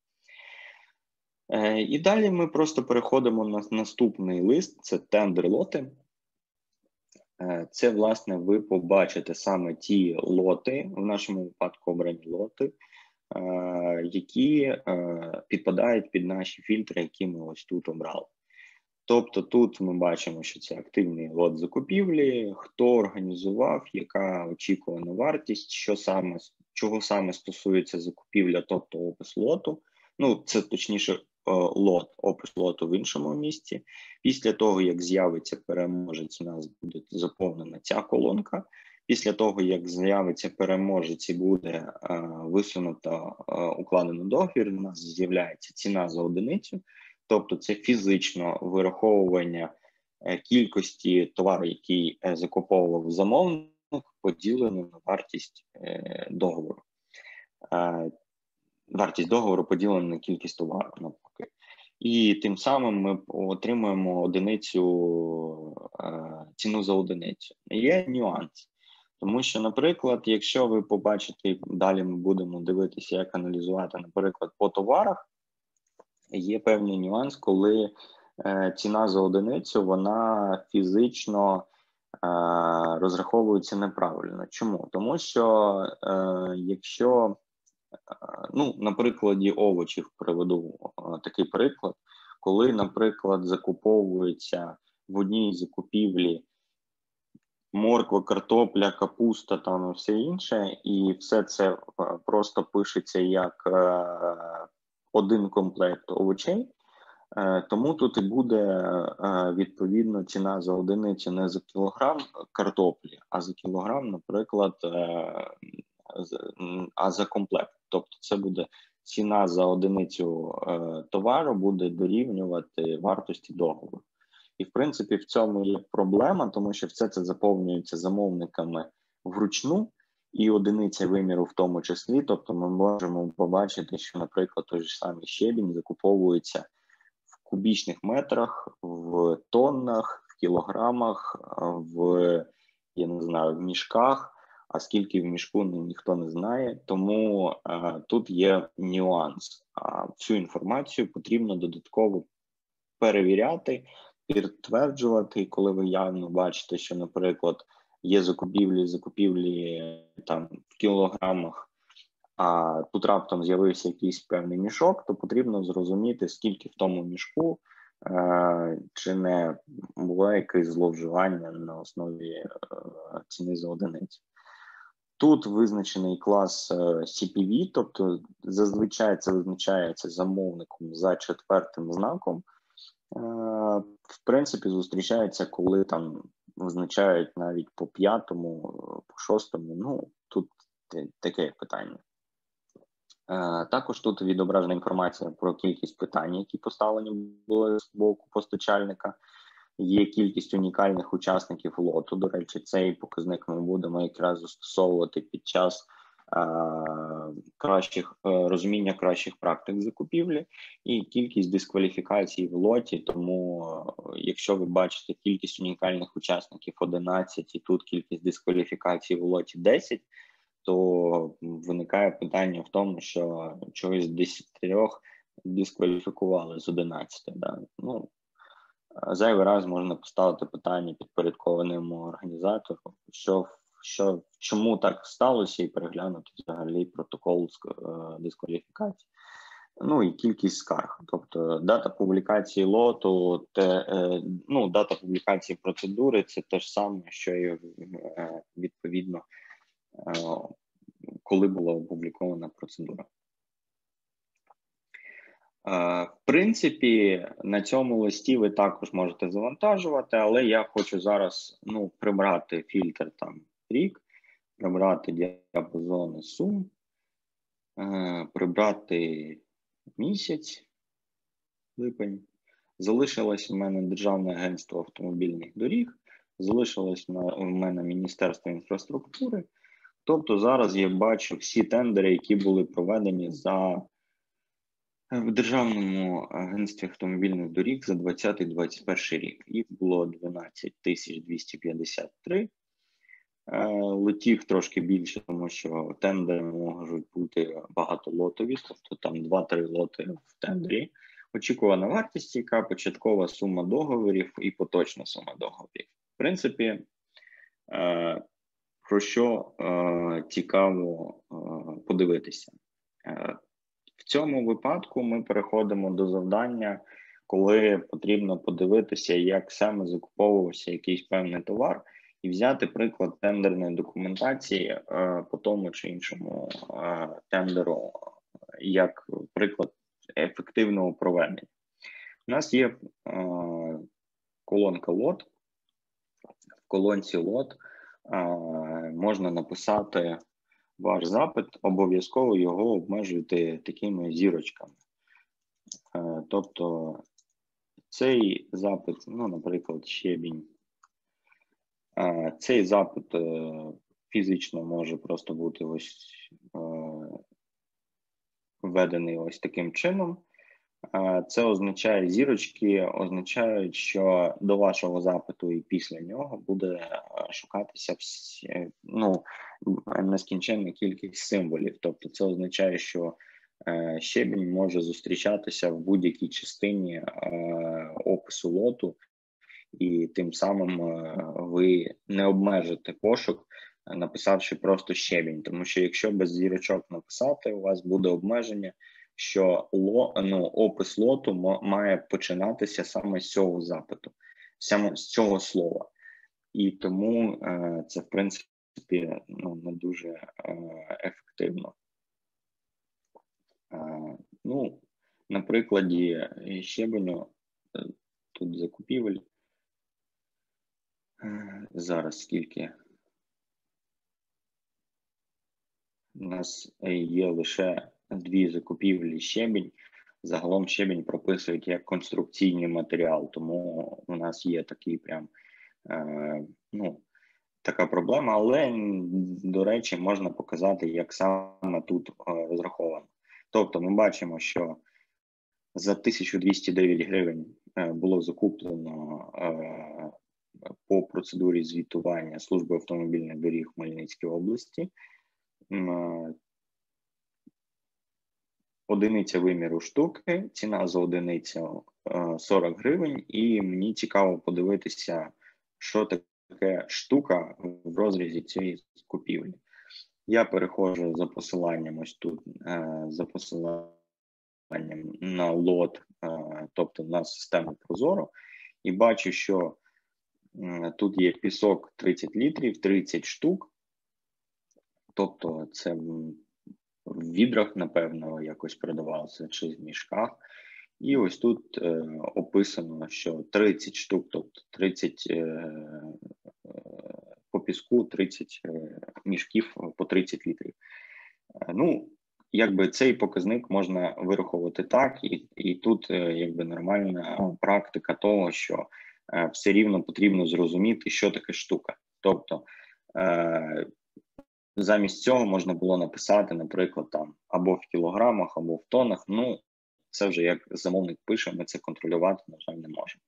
І далі ми просто переходимо на наступний лист, це тендер-лоти. Це, власне, ви побачите саме ті лоти, в нашому випадку обрані лоти, які підпадають під наші фільтри, які ми ось тут обрали. Тобто тут ми бачимо, що це активний лот закупівлі, хто організував, яка очікувана вартість, чого саме стосується закупівля, тобто опис лоту. Ну, це точніше опис лоту в іншому місці. Після того, як з'явиться переможець, у нас буде заповнена ця колонка. Після того, як з'явиться переможець і буде висунуто укладено договір, у нас з'являється ціна за одиницю. Тобто це фізично вираховування кількості товару, який закуповував замовник, поділено на вартість договору. Вартість договору поділена на кількість товару, навпаки. І тим самим ми отримуємо ціну за одиницю. Є нюанс. Тому що, наприклад, якщо ви побачите, далі ми будемо дивитися, як аналізувати, наприклад, по товарах, є певний нюанс, коли ціна за одиницю, вона фізично розраховується неправильно. Чому? Тому що якщо, ну, на прикладі овочів приведу такий приклад, коли, наприклад, закуповується в одній закупівлі морква, картопля, капуста там і все інше, і все це просто пишеться як один комплект овочей, тому тут і буде відповідно ціна за одиницю не за кілограм картоплі, а за кілограм, наприклад, а за комплект. Тобто це буде ціна за одиницю товару буде дорівнювати вартості договору. І, в принципі, в цьому є проблема, тому що все це заповнюється замовниками вручну, і одиниця виміру в тому числі. Тобто ми можемо побачити, що, наприклад, той ж самий щебінь закуповується в кубічних метрах, в тоннах, в кілограмах, я не знаю, в мішках, а скільки в мішку, ніхто не знає. Тому тут є нюанс. Всю інформацію потрібно додатково перевіряти, підтверджувати, коли ви явно бачите, що, наприклад, є закупівлі там в кілограмах, а тут раптом з'явився якийсь певний мішок, то потрібно зрозуміти, скільки в тому мішку, чи не було якесь зловживання на основі ціни за одиницю. Тут визначений клас CPV, тобто зазвичай це визначається замовником за четвертим знаком. В принципі, зустрічається, коли там визначають навіть по п'ятому, по шостому, ну, тут таке питання. Також тут відображена інформація про кількість питань, які поставлені були з боку постачальника. Є кількість унікальних учасників лоту. До речі, цей показник ми будемо якраз застосовувати під час розуміння кращих практик закупівлі, і кількість дискваліфікацій в лоті. Тому, якщо ви бачите кількість унікальних учасників 11 і тут кількість дискваліфікацій в лоті 10, то виникає питання в тому, що чогось 10 дискваліфікували з 11. Да? Ну, зайвий раз можна поставити питання підпорядкованому організатору, чому так сталося, і переглянути взагалі протокол дискваліфікації. Ну і кількість скарг. Тобто дата публікації лоту, дата публікації процедури – це те ж саме, що і відповідно, коли була опублікована процедура. В принципі, на цьому листі ви також можете завантажувати, але я хочу зараз прибрати фільтр там рік, прибрати діапазони сум, прибрати місяць, липень. Залишилось в мене Державне агентство автомобільних доріг, залишилось в мене Міністерство інфраструктури. Тобто зараз я бачу всі тендери, які були проведені в Державному агентстві автомобільних доріг за 2020-2021 рік. Їх було 12 253. Летів трошки більше, тому що тендери можуть бути багатолотові, тобто там 2-3 лоти в тендері. Очікувана вартість, яка початкова сума договорів і поточна сума договорів. В принципі, про що цікаво подивитися. В цьому випадку ми переходимо до завдання, коли потрібно подивитися, як саме закуповувався якийсь певний товар, і взяти приклад тендерної документації по тому чи іншому тендеру, як приклад ефективного проведення. У нас є колонка лот. В колонці лот можна написати ваш запит, обов'язково його обмежуйте такими зірочками. Тобто цей запит, наприклад, щебінь, цей запит фізично може просто бути введений ось таким чином. Це означає, зірочки означають, що до вашого запиту і після нього буде шукатися нескінченна кількість символів. Тобто це означає, що щебінь може зустрічатися в будь-якій частині опису лоту, і тим самим ви не обмежите пошук, написавши просто щебінь. Тому що якщо без зірочок написати, у вас буде обмеження, що опис лоту має починатися саме з цього запиту, саме з цього слова. І тому це, в принципі, не дуже ефективно. На прикладі щебеню, тут закупівель, зараз скільки у нас є лише 2 закупівлі щебінь, загалом щебінь прописують як конструкційний матеріал, тому у нас є такий прям, така проблема, але, до речі, можна показати, як саме тут розраховано. Тобто ми бачимо, що за 1209 гривень було закуплено по процедурі звітування Служби автомобільних доріг Хмельницької області. Одиниця виміру штуки, ціна за одиницю 40 гривень, і мені цікаво подивитися, що таке штука в розрізі цієї закупівлі. Я переходжу за посиланням ось тут, за посиланням на лот, тобто на систему Прозоро, і бачу, що тут є пісок 30 літрів, 30 штук, тобто це в відрах, напевно, якось продавалося, чи в мішках. І ось тут описано, що 30 штук, тобто 30 по піску, 30 мішків по 30 літрів. Якби цей показник можна вираховувати так, і тут якби нормальна практика того, що все рівно потрібно зрозуміти, що таке штука. Тобто замість цього можна було написати, наприклад, там або в кілограмах, або в тоннах. Це вже як замовник пише, ми це контролювати, на жаль, не можемо.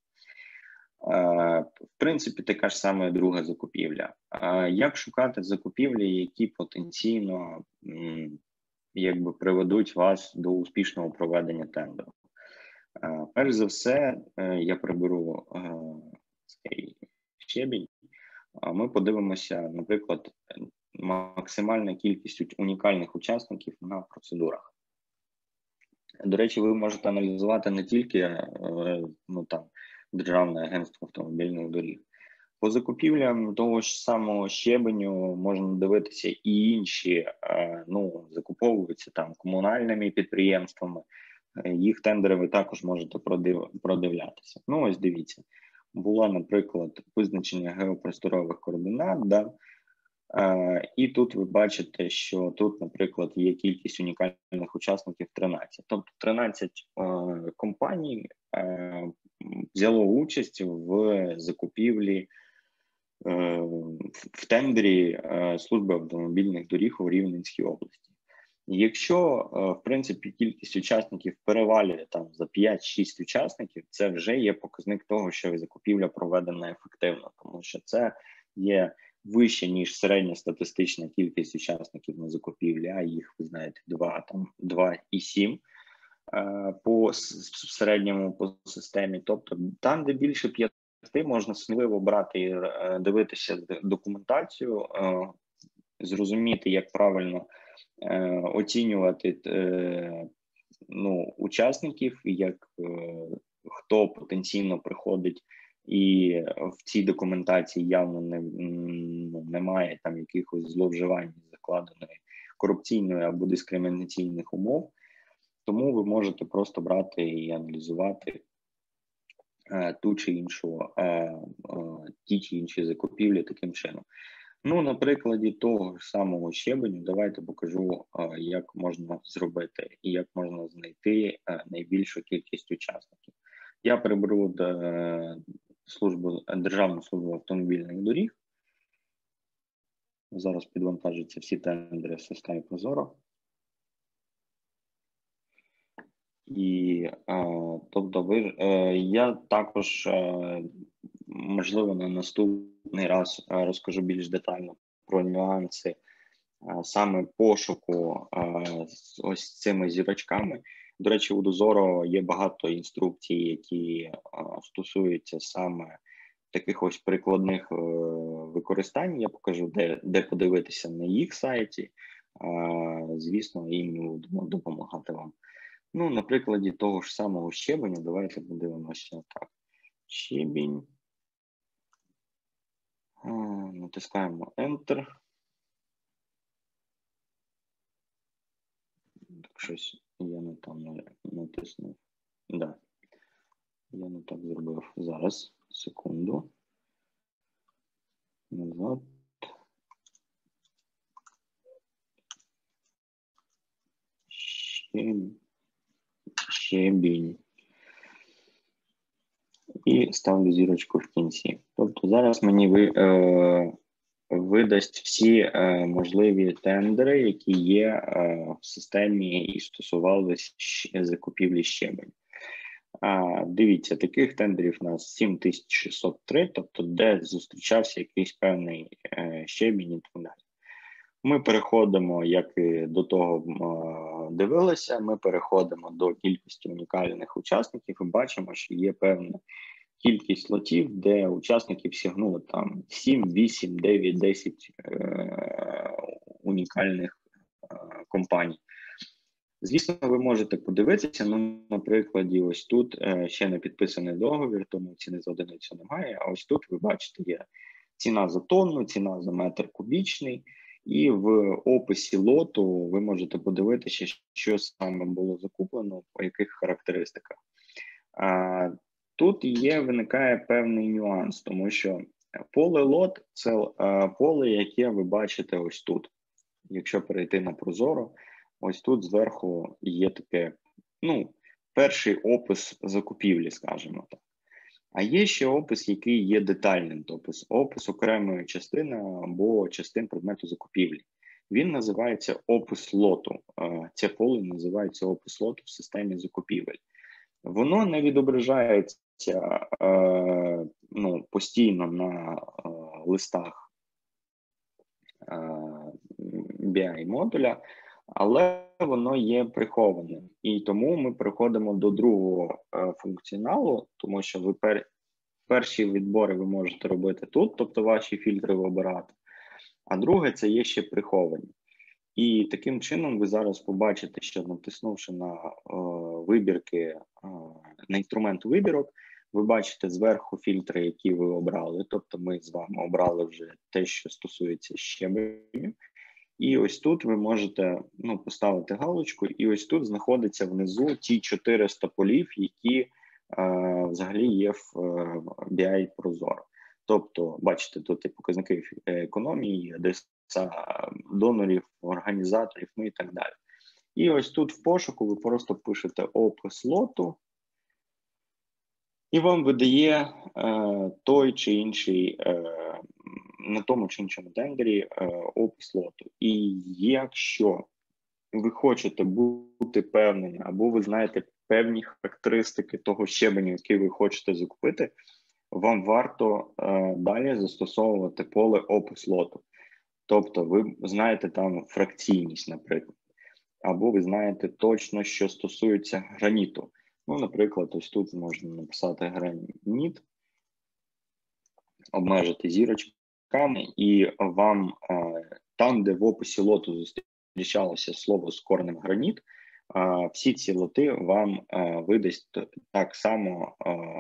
В принципі, така ж сама друга закупівля. Як шукати закупівлі, які потенційно якби приведуть вас до успішного проведення тендеру? Перш за все, я приберу цей щебінь. Ми подивимося, наприклад, максимальна кількість унікальних учасників на процедурах. До речі, ви можете аналізувати не тільки Державне агентство автомобільних доріг. По закупівлям того ж самого щебеню можна дивитися і інші, закуповуються там комунальними підприємствами, їх тендери ви також можете продивлятися. Ось дивіться, було, наприклад, визначення геопросторових координат, і тут ви бачите, що тут, наприклад, є кількість унікальних учасників 13. Тобто 13 компаній взяло участь в закупівлі, в тендері Служби автомобільних доріг у Рівненській області. Якщо, в принципі, кількість учасників перевалює там за 5-6 учасників, це вже є показник того, що закупівля проведена ефективно, тому що це є вище, ніж середньостатистична кількість учасників на закупівлі, а їх, ви знаєте, 2,7 по середньому по системі. Тобто там, де більше 5, можна сміливо брати і дивитися документацію, зрозуміти, як правильно оцінювати учасників, як хто потенційно приходить, і в цій документації явно немає там якихось зловживань, закладеної корупційної або дискримінаційних умов. Тому ви можете просто брати і аналізувати ту чи іншу, ті чи інші закупівлі таким чином. На прикладі того ж самого щебеню давайте покажу, як можна зробити і як можна знайти найбільшу кількість учасників. Я приберу Державну службу автомобільних доріг. Зараз підвантажаться всі тендери в системі Прозоро. І, тобто, я також, можливо, на наступний раз розкажу більш детально про нюанси саме пошуку з ось цими зірочками. До речі, у Дозоро є багато інструкцій, які стосуються саме таких ось прикладних використань. Я покажу, де подивитися на їх сайті. Звісно, і ми будемо допомагати вам. Ну, на прикладі того ж самого щебеня, давайте подивимося так. Щебінь. Натискаємо Enter. Так, щось я не там натиснув. Да. Я не так зробив. Зараз, секунду. Назад. Щебінь. І ставлю зірочку в кінці. Тобто зараз мені видасть всі можливі тендери, які є в системі і стосувалися закупівлі щебень. Дивіться, таких тендерів у нас 7603, тобто де зустрічався якийсь певний щебінь і так далі. Ми переходимо, як і до того дивилися, ми переходимо до кількості унікальних учасників і бачимо, що є певна кількість лотів, де учасників сягнуло там 7, 8, 9, 10 унікальних компаній. Звісно, ви можете подивитися, ну, на прикладі, ось тут ще не підписаний договір, тому ціни за одиницю немає, а ось тут ви бачите, є ціна за тонну, ціна за метр кубічний, і в описі лоту ви можете подивитися, що саме було закуплено, по яких характеристиках. Тут виникає певний нюанс, тому що поле лот – це поле, яке ви бачите ось тут. Якщо перейти на Прозоро, ось тут зверху є таке, ну, перший опис закупівлі, скажімо так. А є ще опис, який є детальним, тобто опис окремої частини або частин предмету закупівлі. Він називається опис лоту. Це поле називається опис лоту в системі закупівель. Воно не відображається постійно на листах BI-модуля, але воно є прихованим. І тому ми переходимо до другого функціоналу, тому що ви перші відбори ви можете робити тут, тобто ваші фільтри вибирати, а друге – це є ще приховані. І таким чином ви зараз побачите, що натиснувши на вибірки, на інструмент вибірок, ви бачите зверху фільтри, які ви обрали, тобто ми з вами обрали вже те, що стосується щебеню. І ось тут ви можете поставити галочку, і ось тут знаходиться внизу ті 400 полів, які взагалі є в BI Прозоро. Тобто, бачите, тут і показники економії, адреса донорів, організаторів, і так далі. І ось тут в пошуку ви просто пишете опис лоту, і вам видає той чи інший, на тому чи іншому тендері опис лоту. І якщо ви хочете бути певними, або ви знаєте певні характеристики того щебеню, який ви хочете закупити, вам варто далі застосовувати поле опис лоту. Тобто ви знаєте там фракційність, наприклад, або ви знаєте точно, що стосується граніту. Ну, наприклад, ось тут можна написати граніт, обмежити зірочками, і вам там, де в описі лоту зустрічалося слово з корнем граніт, всі ці лоти вам видасть так само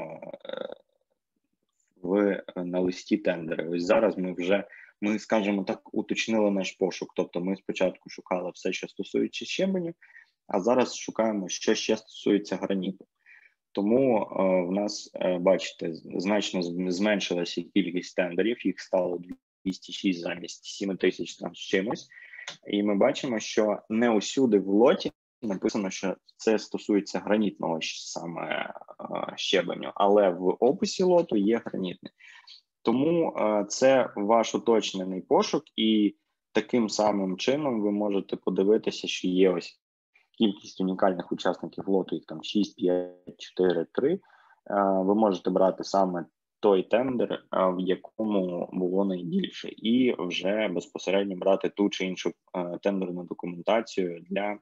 на листі тендери. Ось зараз ми, скажімо так, уточнили наш пошук. Тобто ми спочатку шукали все, що стосується щебеню, а зараз шукаємо, що ще стосується граніту. Тому в нас, бачите, значно зменшилася кількість тендерів, їх стало 206 замість 7000 там з чимось. І ми бачимо, що не усюди в лоті написано, що це стосується гранітного саме щебеню, але в описі лоту є гранітний. Тому це ваш уточнений пошук, і таким самим чином ви можете подивитися, що є ось кількість унікальних учасників лоту, їх там 6, 5, 4, 3. Ви можете брати саме той тендер, в якому було найбільше, і вже безпосередньо брати ту чи іншу тендерну документацію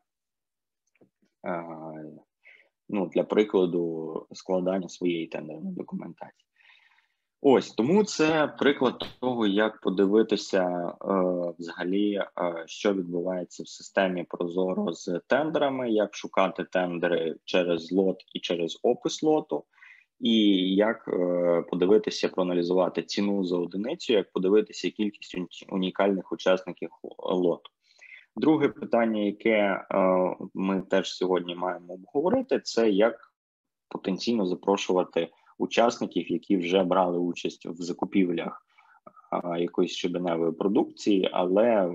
для прикладу складання своєї тендерної документації. Ось, тому це приклад того, як подивитися взагалі, що відбувається в системі Прозоро з тендерами, як шукати тендери через лот і через опис лоту, і як подивитися, проаналізувати ціну за одиницю, як подивитися кількість унікальних учасників лоту. Друге питання, яке ми теж сьогодні маємо обговорити, це як потенційно запрошувати учасників, які вже брали участь в закупівлях якоїсь щоденевої продукції, але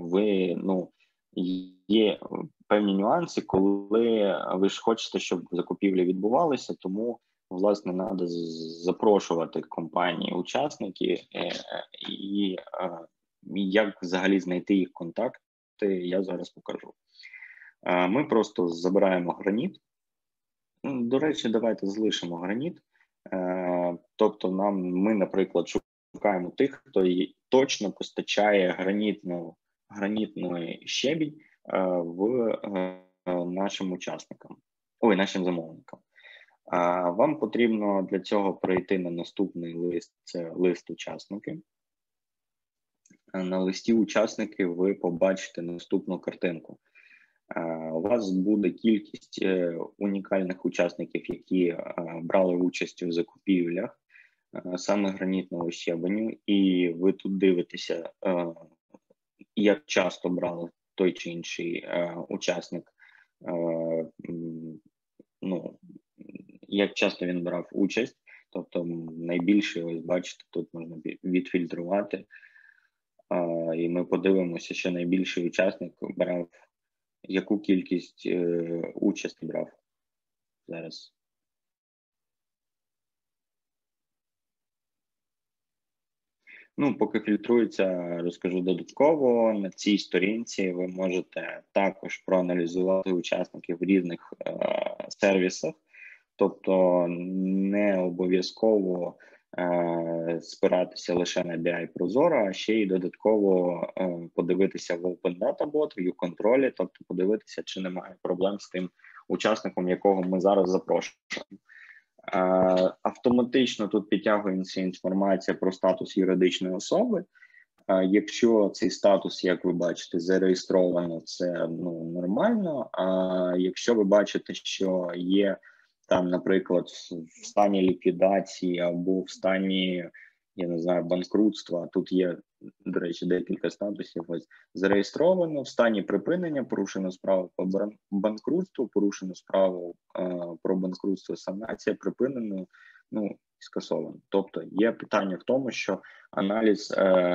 є певні нюанси, коли ви ж хочете, щоб закупівлі відбувалися, тому, власне, треба запрошувати компанії, учасники, і як взагалі знайти їх контакти, я зараз покажу. Ми просто забираємо граніт. До речі, давайте залишимо граніт. Тобто ми, наприклад, шукаємо тих, хто точно постачає гранітний щебінь нашим учасникам, нашим замовникам. Вам потрібно для цього пройти на наступний лист, це лист учасники. На листі учасники ви побачите наступну картинку. У вас буде кількість унікальних учасників, які брали участь у закупівлях саме гранітного щебеню, і ви тут дивитеся, як часто брав той чи інший учасник, як часто він брав участь, тобто найбільше, ось бачите, тут можна відфільтрувати, і ми подивимося, що найбільший учасник брав, яку кількість участі брав зараз. Поки фільтрується, розкажу додатково. На цій сторінці ви можете також проаналізувати учасників в різних сервісах, тобто не обов'язково спиратися лише на BI Прозоро, а ще й додатково подивитися в Open Data Bot, в U-контролі, тобто подивитися, чи немає проблем з тим учасником, якого ми зараз запрошуємо. Автоматично тут підтягується інформація про статус юридичної особи. Якщо цей статус, як ви бачите, зареєстровано, це нормально. А якщо ви бачите, що є там, наприклад, в стані ліквідації або в стані, я не знаю, банкрутства, тут є, до речі, декілька статусів, ось зареєстровано, в стані припинення, порушено справу по банкрутству, порушено справу про банкрутство, санація, припинено, скасовано. Тобто є питання в тому, що аналіз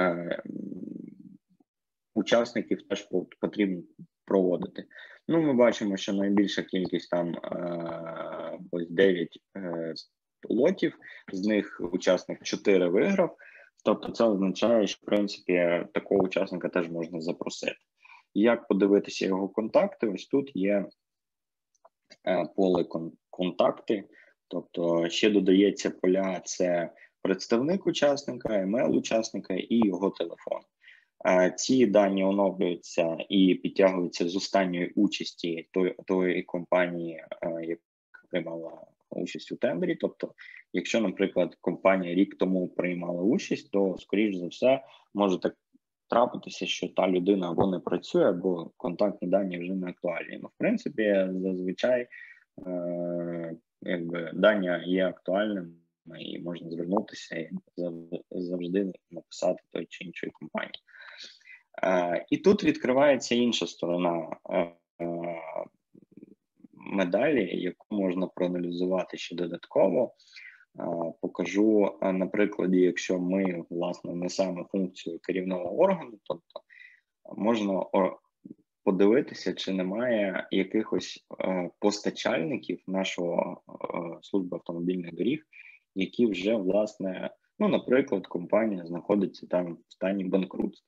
учасників теж потрібно проводити. Ми бачимо, що найбільша кількість там ось 9 лотів, з них учасник 4 виграв, тобто це означає, що в принципі такого учасника теж можна запросити. Як подивитися його контакти? Ось тут є поле контакти, тобто ще додається поля, це представник учасника, емейл учасника і його телефон. Ці дані оновлюються і підтягуються з останньої участі тої компанії, яка приймала участь у тендері. Тобто, якщо, наприклад, компанія рік тому приймала участь, то, скоріш за все, може так трапитися, що та людина або не працює, або контактні дані вже не актуальні. В принципі, зазвичай дані є актуальними і можна звернутися і завжди написати той чи іншої компанії. І тут відкривається інша сторона медалі, яку можна проаналізувати ще додатково. Покажу на прикладі, якщо ми, власне, несемо функцію керівного органу, тобто можна подивитися, чи немає якихось постачальників нашого служби автомобільних доріг, які вже, власне, наприклад, компанія знаходиться там в стані банкрутства.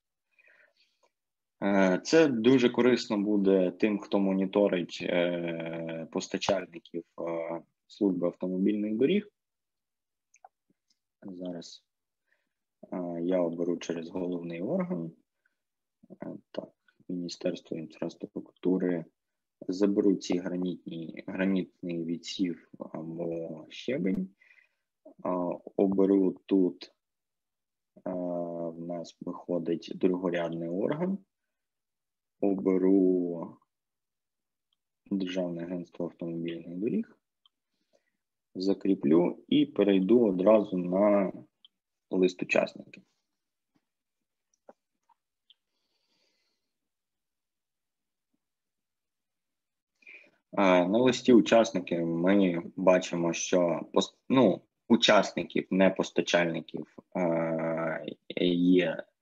Це дуже корисно буде тим, хто моніторить постачальників служби автомобільних доріг. Зараз я оберу через головний орган. Так, Міністерство інфраструктури. Заберу ці гранітний відсів або щебень. Оберу тут, в нас виходить другорядний орган. Оберу Державне агентство автомобільних доріг. Закріплю і перейду одразу на лист учасників. На листі учасників ми бачимо, що учасників, не постачальників, є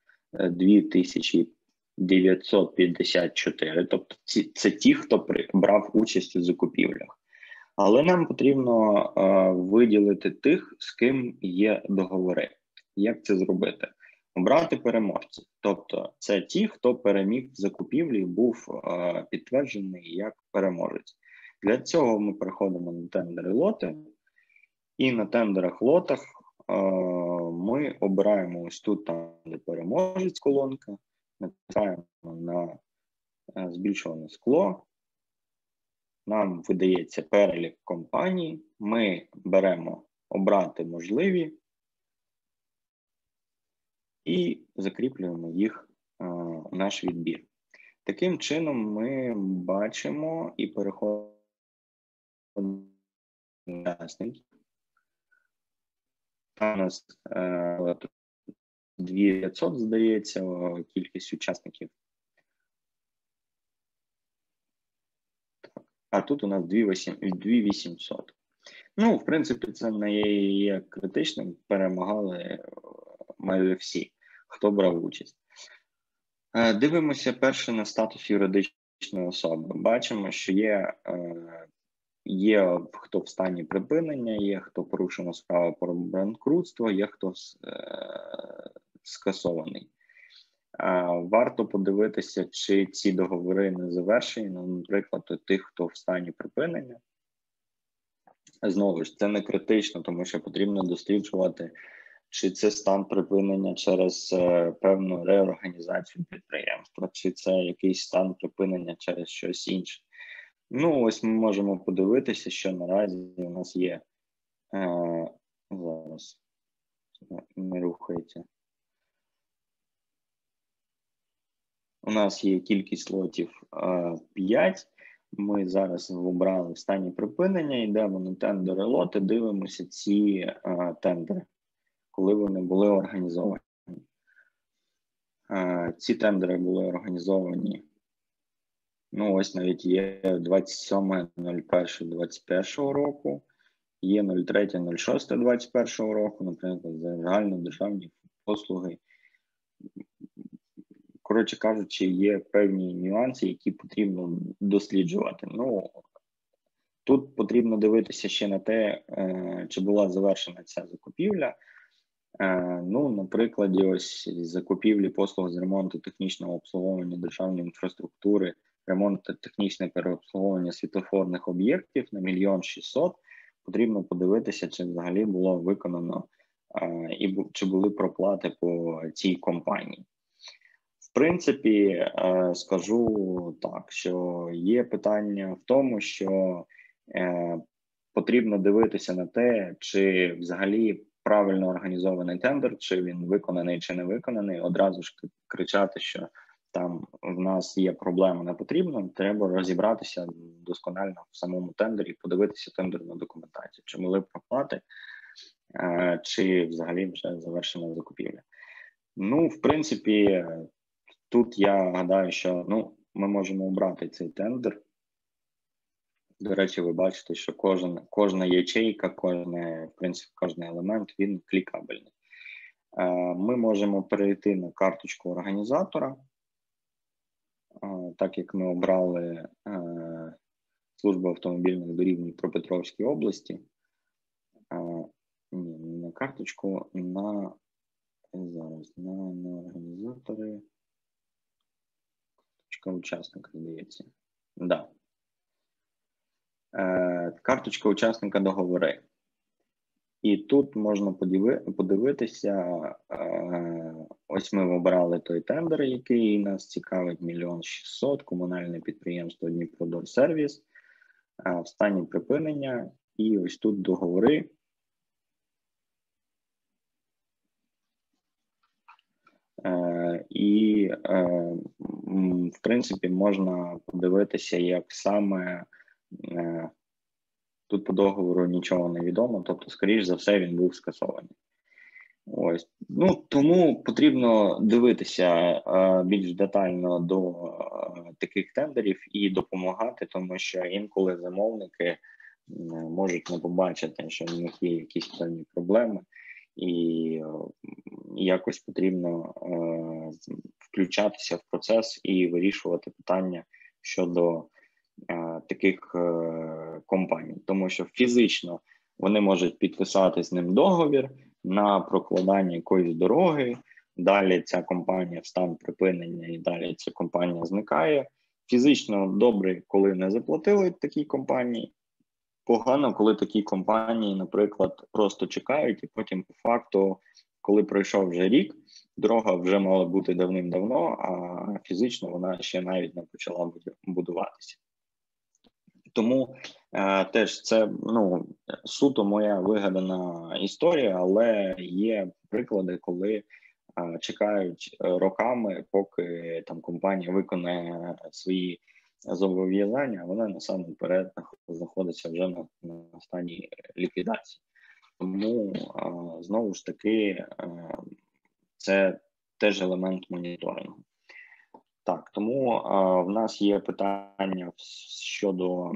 2954, тобто це ті, хто брав участь у закупівлях. Але нам потрібно виділити тих, з ким є договори. Як це зробити? Обрати переможців. Тобто це ті, хто переміг в закупівлі і був підтверджений як переможець. Для цього ми переходимо на тендери лоти. І на тендерах-лотах ми обираємо ось тут, там, де переможець колонка, натискаємо на збільшуване скло. Нам видається перелік компаній, ми беремо обрати можливі і закріплюємо їх у наш відбір. Таким чином ми бачимо і переходимо до учасників. У нас 2500, здається, кількість учасників. А тут у нас 2800. Ну, в принципі, це не є критичним. Перемагали майже всі, хто брав участь. Дивимося перше на статус юридичної особи. Бачимо, що є хто в стані припинення, є хто порушено справу про банкрутство, є хто скасований. Варто подивитися, чи ці договори не завершені, наприклад, у тих, хто в стані припинення. Знову ж, це не критично, тому що потрібно досліджувати, чи це стан припинення через певну реорганізацію підприємства, чи це якийсь стан припинення через щось інше. Ну, ось ми можемо подивитися, що наразі у нас є, зараз не рухається. У нас є кількість лотів 5. Ми зараз обрали в стані припинення, йдемо на тендери лоти, дивимося ці тендери, коли вони були організовані. Ці тендери були організовані, ну ось навіть є 27.01.21 року, є 03.06.21 року, наприклад, загальнодержавні послуги. Коротше кажучи, є певні нюанси, які потрібно досліджувати. Ну, тут потрібно дивитися ще на те, чи була завершена ця закупівля. Ну, на прикладі ось закупівлі послуг з ремонту технічного обслуговування державної інфраструктури, ремонт та технічне переобслуговування світлофорних об'єктів на 1 600 000. Потрібно подивитися, чи взагалі було виконано і чи були проплати по цій компанії. В принципі, скажу так, що є питання в тому, що потрібно дивитися на те, чи взагалі правильно організований тендер, чи він виконаний, чи не виконаний. Одразу ж кричати, що там в нас є проблема, не потрібно. Треба розібратися досконально в самому тендері, подивитися тендерну документацію, чи були проплати, чи взагалі вже завершена закупівля. Ну, в принципі, тут я гадаю, що ми можемо обрати цей тендер. До речі, ви бачите, що кожна ячейка, кожен елемент, він клікабельний. Ми можемо перейти на карточку організатора, так як ми обрали службу автомобільних доріг в Дніпропетровській області. Ні, не на карточку, на організатори. Карточка учасника, здається. Да. Карточка учасника договори. І тут можна подивитися, ось ми обрали той тендер, який нас цікавить, 1 600 000, комунальне підприємство Дніпродорсервіс, в стані припинення, і ось тут договори. І, в принципі, можна подивитися, як саме тут по договору нічого не відомо, тобто, скоріш за все, він був скасований. Ось. Ну, тому потрібно дивитися більш детально до таких тендерів і допомагати, тому що інколи замовники можуть не побачити, що в них є якісь певні проблеми, і якось потрібно включатися в процес і вирішувати питання щодо таких компаній, тому що фізично вони можуть підписати з ним договір на прокладання якоїсь дороги, далі ця компанія в стан припинення і далі ця компанія зникає. Фізично добре, коли не заплатили такій компанії, погано, коли такі компанії, наприклад, просто чекають і потім по факту, коли пройшов вже рік, дорога вже мала бути давним-давно, а фізично вона ще навіть не почала будуватися. Тому теж це суто моя вигадана історія, але є приклади, коли чекають роками, поки там компанія виконає свої зобов'язання, вона насамперед знаходиться вже на стані ліквідації. Тому знову ж таки це теж елемент моніторингу. Так, тому в нас є питання щодо,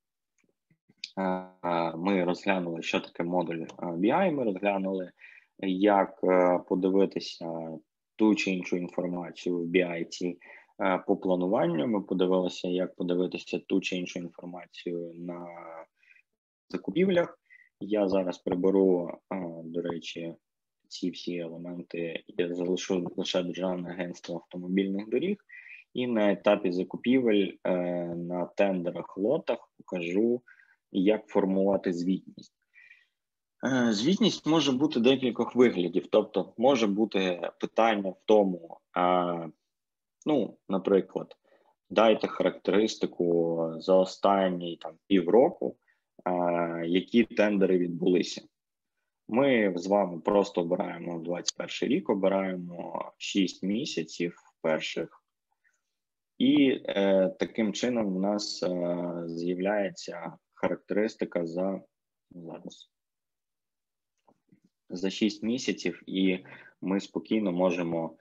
ми розглянули, що таке модуль BI, ми розглянули, як подивитися ту чи іншу інформацію в BI по плануванню, ми подивилися, як подивитися ту чи іншу інформацію на закупівлях. Я зараз приберу, до речі, ці всі елементи, я залишу лише Державне агентство автомобільних доріг, і на етапі закупівель на тендерах, лотах покажу, як формувати звітність. Звітність може бути декількох виглядів, тобто може бути питання в тому, наприклад, дайте характеристику за останні півроку, які тендери відбулися. Ми з вами просто обираємо 21 рік, обираємо 6 місяців перших, і таким чином у нас з'являється характеристика за 6 місяців, і ми спокійно можемо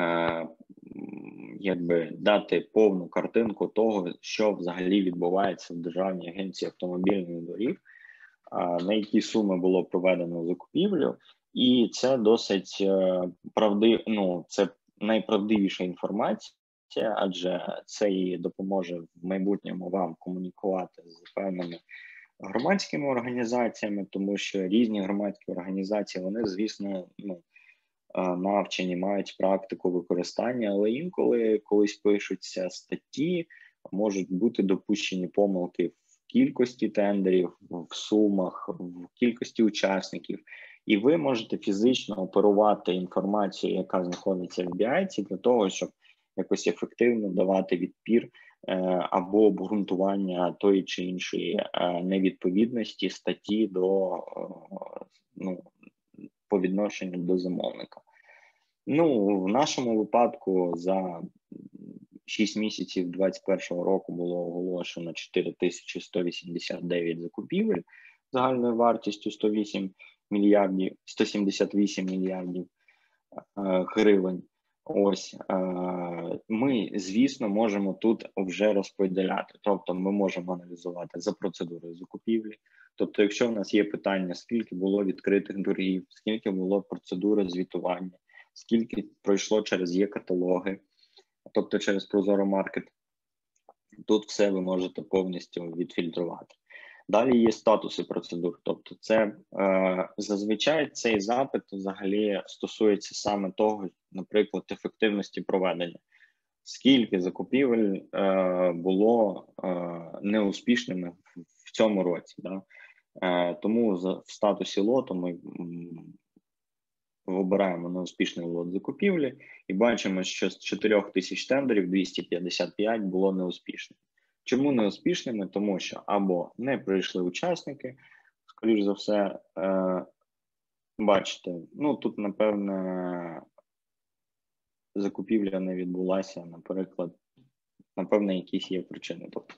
дати повну картинку того, що взагалі відбувається в Державній агенції автомобільних доріг, на які суми було проведено закупівлю, і це досить це найправдивіша інформація, адже це і допоможе в майбутньому вам комунікувати з певними громадськими організаціями, тому що різні громадські організації, вони, звісно, навчені, мають практику використання, але інколи колись пишуться статті, можуть бути допущені помилки в кількості тендерів, в сумах, в кількості учасників, і ви можете фізично оперувати інформацію, яка знаходиться в BI, для того, щоб якось ефективно давати відпір або обґрунтування тої чи іншої невідповідності статті по відношенню до замовника. В нашому випадку за 6 місяців 2021 року було оголошено 4189 закупівель загальною вартістю 178 мільярдів гривень. Ось, ми, звісно, можемо тут вже розподіляти, тобто ми можемо аналізувати за процедурою закупівлі, тобто якщо в нас є питання, скільки було відкритих торгів, скільки було процедури звітування, скільки пройшло через є-каталоги, тобто через Прозоро Маркет, тут все ви можете повністю відфільтрувати. Далі є статуси процедур, тобто це зазвичай цей запит взагалі стосується саме того, наприклад, ефективності проведення. Скільки закупівель було неуспішними в цьому році, да? Тому в статусі лоту ми вибираємо неуспішний лот закупівлі і бачимо, що з 4000 тендерів 255 було неуспішними. Чому неуспішними? Тому що або не прийшли учасники, скоріш за все, бачите, ну тут, напевне, закупівля не відбулася, наприклад, напевне, якісь є причини. Тобто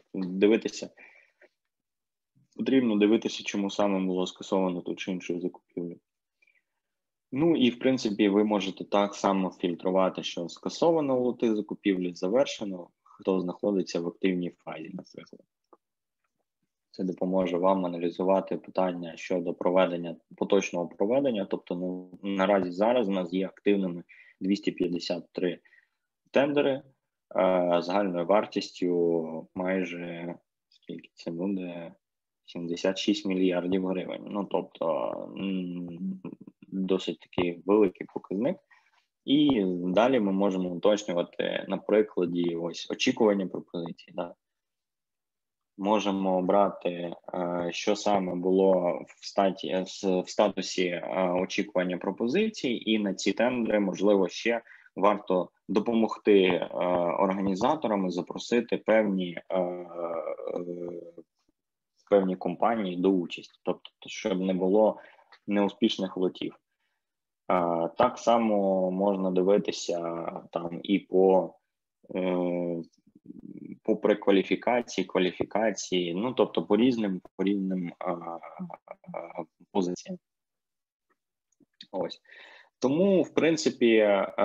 потрібно дивитися, чому саме було скасовано ту чи іншу закупівлю. Ну і, в принципі, ви можете так само фільтрувати, що скасовано лоти закупівлі, завершено, хто знаходиться в активній фазі, наприклад. Це допоможе вам аналізувати питання щодо поточного проведення. Тобто, наразі зараз у нас є активними 253 тендери загальною вартістю майже, скільки це буде, 76 мільярдів гривень. Ну, тобто, досить такий великий показник. І далі ми можемо уточнювати на прикладі ось очікування пропозицій. Да? Можемо обрати, що саме було в статусі очікування пропозицій, і на ці тендери, можливо, ще варто допомогти організаторам і запросити певні компанії до участі, тобто, щоб не було неуспішних лотів. Так само можна дивитися там і по прекваліфікації, кваліфікації, ну, тобто по різним позиціям. Ось. Тому, в принципі,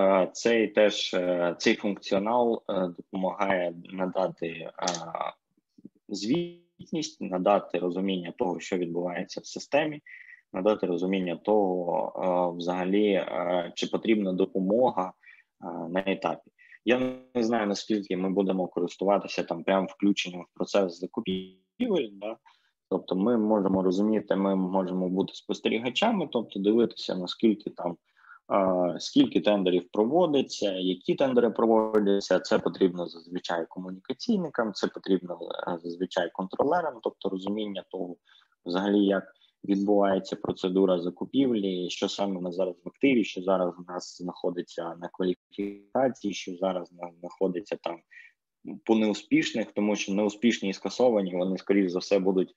цей функціонал допомагає надати звітність, надати розуміння того, що відбувається в системі, надати розуміння того, взагалі, чи потрібна допомога на етапі. Я не знаю, наскільки ми будемо користуватися там прям включенням в процес закупівель, да? Тобто ми можемо розуміти, ми можемо бути спостерігачами, тобто дивитися, наскільки там, скільки тендерів проводиться, які тендери проводяться, це потрібно зазвичай комунікаційникам, це потрібно зазвичай контролерам, тобто розуміння того, взагалі, як відбувається процедура закупівлі, що саме у нас зараз в активі, що зараз у нас знаходиться на кваліфікації, що зараз у нас знаходиться там по неуспішних, тому що неуспішні і скасовані, вони, скоріш за все, будуть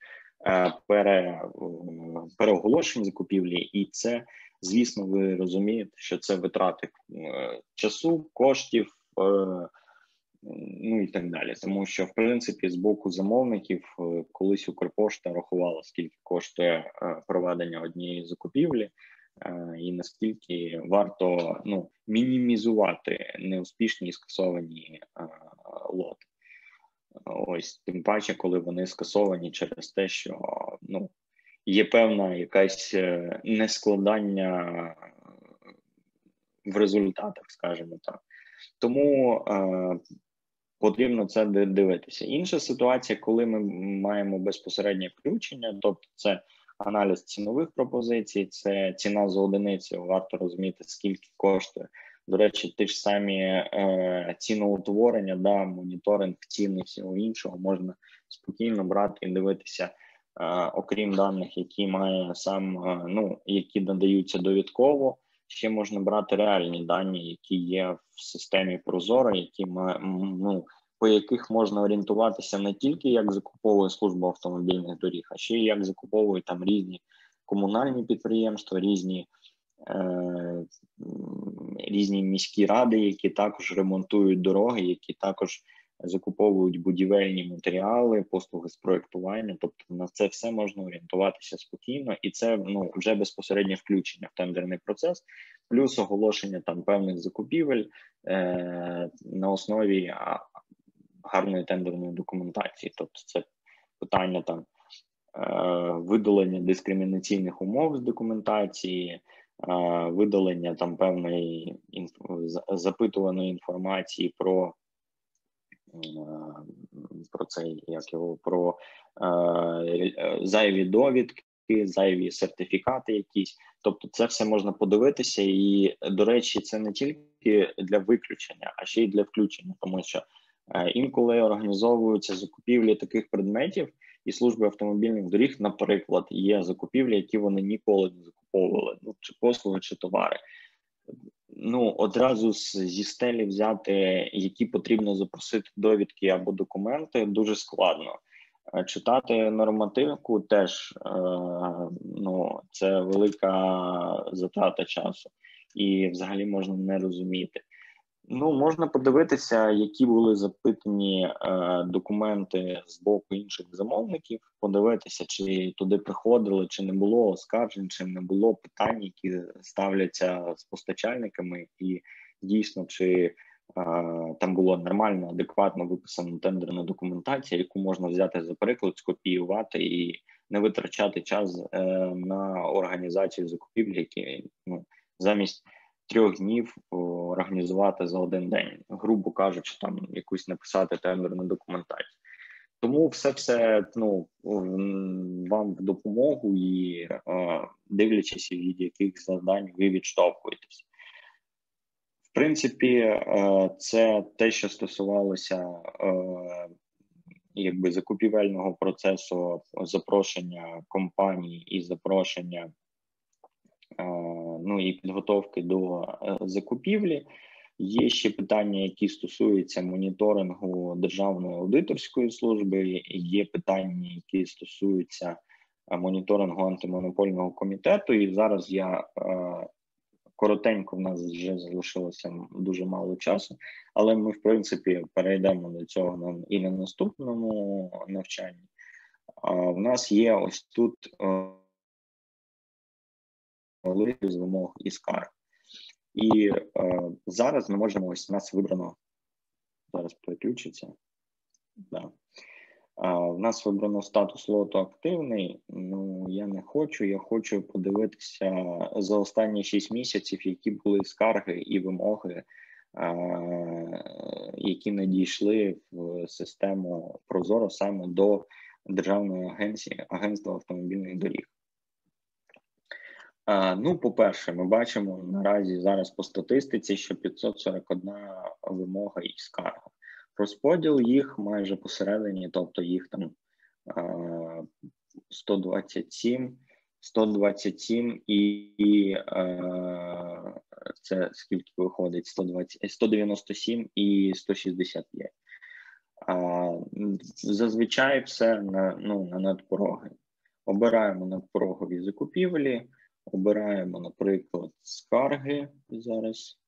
переоголошені закупівлі, і це, звісно, ви розумієте, що це витрати часу, коштів, ну і так далі. Тому що, в принципі, з боку замовників колись Укрпошта рахувала, скільки коштує проведення однієї закупівлі, і наскільки варто мінімізувати неуспішні і скасовані лоти. Ось, тим паче, коли вони скасовані через те, що є певна якась нескладання в результатах, скажімо так. Тому потрібно це дивитися. Інша ситуація, коли ми маємо безпосереднє включення, тобто це аналіз цінових пропозицій, це ціна за одиницю, варто розуміти, скільки коштує. До речі, ті ж самі ціноутворення, да, моніторинг цін і всього іншого можна спокійно брати і дивитися, окрім даних, які має які надаються довідково, ще можна брати реальні дані, які є в системі Прозоро, по яких можна орієнтуватися не тільки як закуповує служба автомобільних доріг, а ще й як закуповують там різні комунальні підприємства, різні міські ради, які також ремонтують дороги, які також закуповують будівельні матеріали, послуги з проєктування. Тобто на це все можна орієнтуватися спокійно, і це вже безпосередньо включення в тендерний процес, плюс оголошення там певних закупівель на основі гарної тендерної документації. Тобто це питання там видалення дискримінаційних умов з документації, видалення там певної запитуваної інформації про зайві довідки, зайві сертифікати якісь. Тобто це все можна подивитися, і, до речі, це не тільки для виключення, а ще й для включення, тому що Інколи організовуються закупівлі таких предметів, і служби автомобільних доріг, наприклад, є закупівлі, які вони ніколи не закуповували, ну, чи послуги, чи товари. Ну, одразу зі стелі взяти, які потрібно запросити довідки або документи, дуже складно. Читати нормативку теж, ну, це велика затрата часу. І взагалі можна не розуміти. Ну, можна подивитися, які були запитані документи з боку інших замовників, подивитися, чи туди приходили, чи не було оскаржень, чи не було питань, які ставляться з постачальниками, і дійсно, чи там було нормально, адекватно виписана тендерна документація, яку можна взяти за приклад, скопіювати і не витрачати час на організацію закупівлі, які, ну, замість 3 днів організувати за 1 день, грубо кажучи, там якусь написати тендерну документацію. Тому все ну, вам в допомогу і дивлячись, від яких завдань ви відштовхуєтесь. В принципі, це те, що стосувалося якби закупівельного процесу, запрошення компаній і запрошення ну і підготовки до закупівлі. Є ще питання, які стосуються моніторингу Державної аудиторської служби, є питання, які стосуються моніторингу антимонопольного комітету. І зараз я коротенько, в нас вже залишилося дуже мало часу, але ми, в принципі, перейдемо до цього і на наступному навчанні. В нас є ось тут з вимог і скарг. І зараз ми можемо, ось у нас вибрано, зараз переключиться, да. У нас вибрано статус лоту активний, ну я не хочу, я хочу подивитися за останні 6 місяців, які були скарги і вимоги, які надійшли в систему Прозоро саме до Державної агентства автомобільних доріг. Ну, по-перше, ми бачимо наразі зараз по статистиці, що 541 вимога і скарга. Розподіл їх майже посередині, тобто їх там 127 і це скільки виходить? 197 і 165. Зазвичай все на надпороги. Обираємо надпорогові закупівлі, обираємо, наприклад, скарги зараз.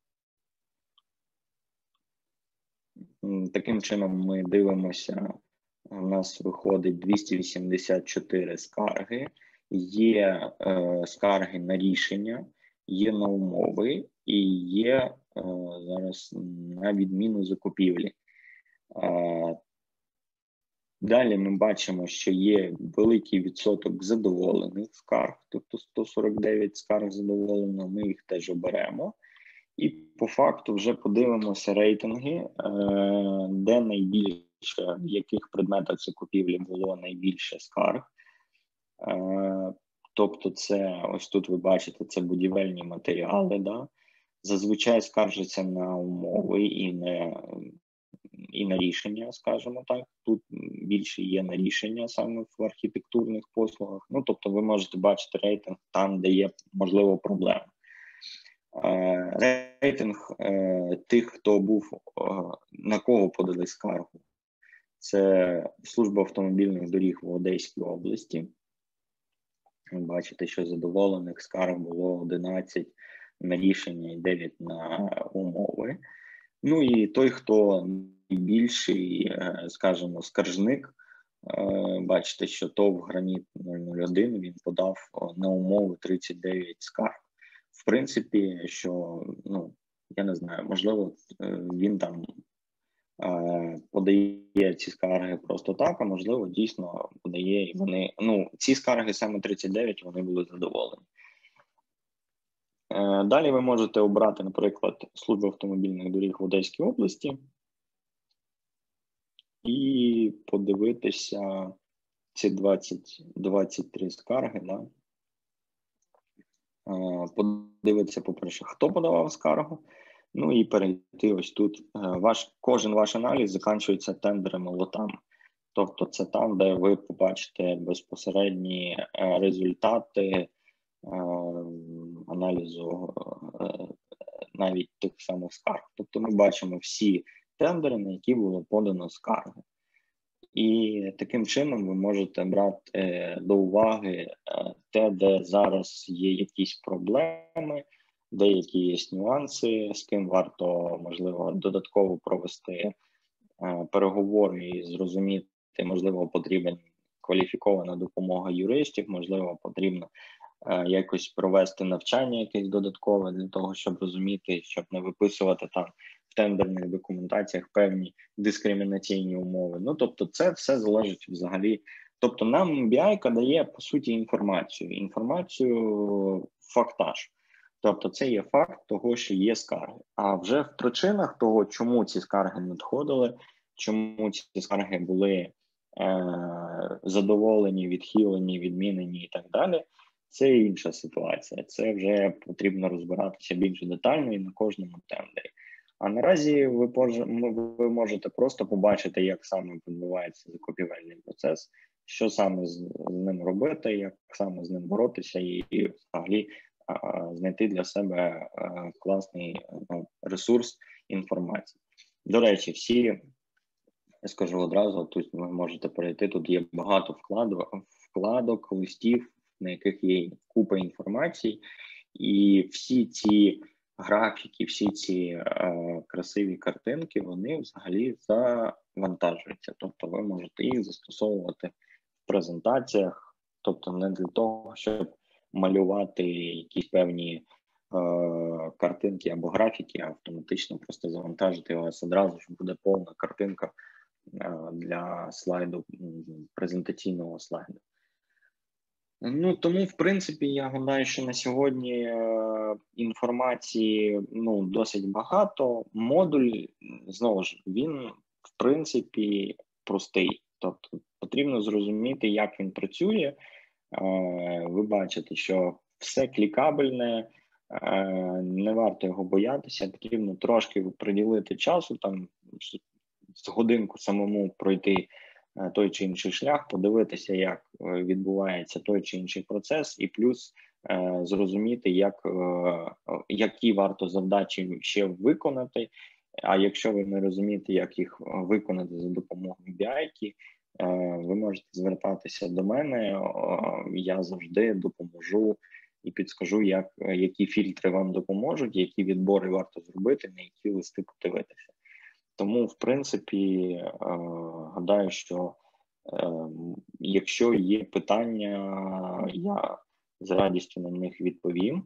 Таким чином ми дивимося, у нас виходить 284 скарги, є скарги на рішення, є на умови і є зараз на відміну закупівлі. Далі ми бачимо, що є великий відсоток задоволених скарг, тобто 149 скарг задоволено, ми їх теж оберемо. І по факту вже подивимося рейтинги, де найбільше, в яких предметах закупівлі було найбільше скарг. Тобто це, ось тут ви бачите, це будівельні матеріали, да? Зазвичай скаржаться на умови і на рішення, скажімо так. Тут більше є на рішення саме в архітектурних послугах. Ну, тобто ви можете бачити рейтинг там, де є, можливо, проблеми. Рейтинг тих, хто був, на кого подали скаргу, це Служба автомобільних доріг в Одеській області. Ви бачите, що задоволених скарг було 11 на рішення і 9 на умови. Ну і той, хто найбільший, скажімо, скаржник, бачите, що ТОВ «Граніт 001», він подав на умови 39 скарг. В принципі, що, ну, я не знаю, можливо, він там подає ці скарги просто так, а можливо, дійсно подає, і вони, ну, ці скарги, саме 39, вони були задоволені. Далі ви можете обрати, наприклад, Службу автомобільних доріг в Одеській області і подивитися ці 23 скарги, да? Подивитися, по-перше, хто подавав скаргу, Ну і перейти ось тут. Кожен ваш аналіз закінчується тендерами лотами. Тобто це там, де ви побачите безпосередні результати аналізу навіть тих самих скарг. Тобто ми бачимо всі тендери, на які було подано скарги. І таким чином ви можете брати до уваги те, де зараз є якісь проблеми, деякі є нюанси, з ким варто, можливо, додатково провести переговори і зрозуміти, можливо, потрібна кваліфікована допомога юристів, можливо, потрібно якось провести навчання якесь додаткове для того, щоб розуміти, щоб не виписувати там в тендерних документаціях певні дискримінаційні умови. Ну, тобто це все залежить взагалі. Тобто нам BI дає, по суті, інформацію фактаж. Тобто це є факт того, що є скарги. А вже в причинах того, чому ці скарги надходили, чому ці скарги були задоволені, відхилені, відмінені і так далі, це інша ситуація. Це вже потрібно розбиратися більш детально і на кожному тендері. А наразі ви можете просто побачити, як саме відбувається закупівельний процес, що саме з ним робити, як саме з ним боротися і взагалі знайти для себе класний ресурс інформації. До речі, я скажу одразу, тут ви можете перейти, тут є багато вкладок, листів, на яких є купа інформації, і всі ці графіки, всі ці красиві картинки, вони взагалі завантажуються. Тобто ви можете їх застосовувати в презентаціях, тобто не для того, щоб малювати якісь певні картинки або графіки, а автоматично просто завантажити вас одразу, щоб буде повна картинка для слайду, презентаційного слайду. Ну, тому, в принципі, я гадаю, що на сьогодні інформації досить багато. Модуль, знову ж, він, в принципі, простий. Тобто потрібно зрозуміти, як він працює. Ви бачите, що все клікабельне, не варто його боятися, потрібно трошки приділити часу, там, з годинку самому пройти той чи інший шлях, подивитися, як відбувається той чи інший процес, і плюс зрозуміти, які варто завдачі ще виконати. А якщо ви не розумієте, як їх виконати за допомогою BI, ви можете звертатися до мене, я завжди допоможу і підскажу, які фільтри вам допоможуть, які відбори варто зробити, на які листи подивитися. Тому, в принципі, гадаю, що якщо є питання, я з радістю на них відповім.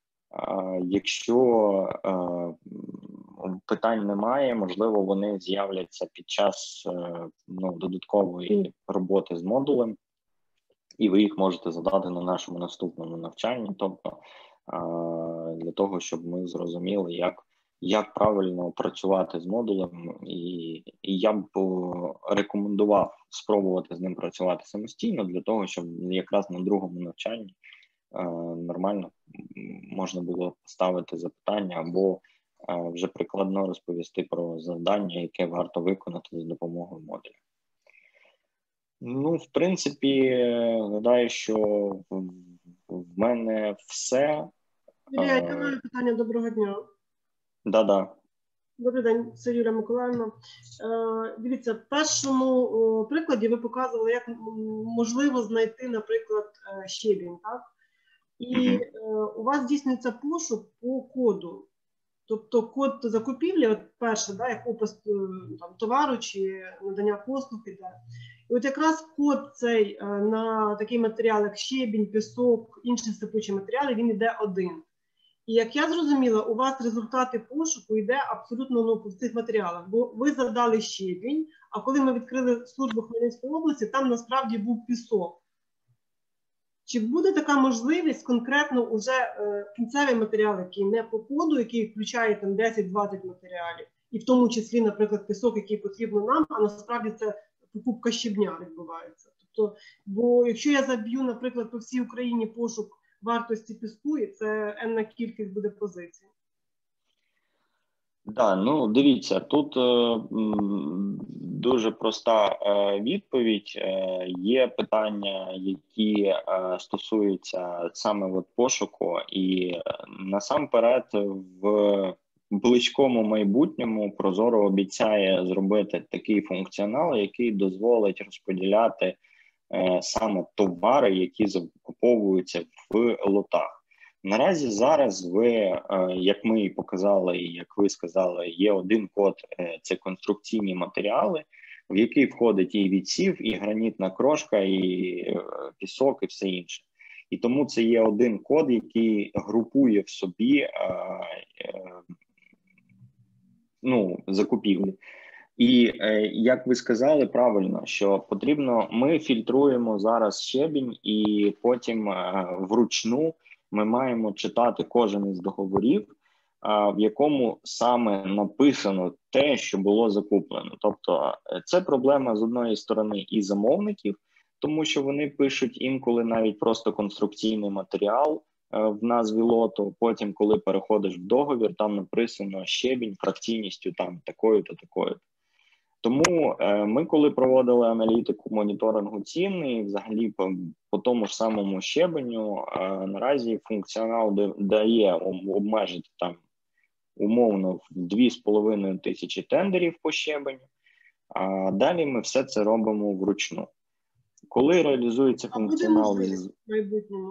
Якщо питань немає, можливо, вони з'являться під час додаткової роботи з модулем, і ви їх можете задати на нашому наступному навчанні, тобто для того, щоб ми зрозуміли, як правильно працювати з модулем, і я б рекомендував спробувати з ним працювати самостійно, для того, щоб якраз на другому навчанні нормально можна було ставити запитання або вже прикладно розповісти про завдання, яке варто виконати за допомогою модуля. Ну, в принципі, гадаю, що в мене все. Юлія, я маю питання. Доброго дня. Да. Добрий день, це Юлія Миколаївна. Дивіться, в першому прикладі ви показували, як можливо знайти, наприклад, щебінь, так? І у вас здійснюється пошук по коду. Тобто код закупівлі, от перше, як опис товару чи надання послуг іде. І от якраз код цей на такий матеріал, як щебінь, пісок, інші сипучі матеріали, він йде один. І як я зрозуміла, у вас результати пошуку йде абсолютно в цих матеріалах, бо ви задали щебінь, а коли ми відкрили службу Хмельницької області, там насправді був пісок. Чи буде така можливість конкретно уже кінцевий матеріал, який не по коду, який включає там 10-20 матеріалів, і в тому числі, наприклад, пісок, який потрібно нам, а насправді це покупка щебня відбувається. Тобто, бо якщо я заб'ю, наприклад, по всій Україні пошук вартості піску, і це енна кількість буде позицій. Да, ну дивіться, тут дуже проста відповідь. Є питання, які стосуються саме от пошуку, і насамперед в близькому майбутньому Прозоро обіцяє зробити такий функціонал, який дозволить розподіляти саме товари, які закуповуються в лотах. Наразі зараз ви, як ми і показали, і як ви сказали, є один код – це конструкційні матеріали, в який входить і відсів, і гранітна крошка, і пісок, і все інше. І тому це є один код, який групує в собі закупівлі. І як ви сказали правильно, що потрібно, ми фільтруємо зараз щебінь, і потім вручну ми маємо читати кожен із договорів, в якому саме написано те, що було закуплено. Тобто це проблема з одної сторони і замовників, тому що вони пишуть інколи навіть просто конструкційний матеріал в назві лоту. Потім, коли переходиш в договір, там написано щебінь фракційністю там такою-то, такою-то. Тому ми, коли проводили аналітику моніторингу цін і взагалі по тому ж самому щебеню, наразі функціонал дає обмежити там умовно в 2,5 тисячі тендерів по щебеню, а далі ми все це робимо вручну. Коли реалізується функціонал... Буде можливість в майбутньому?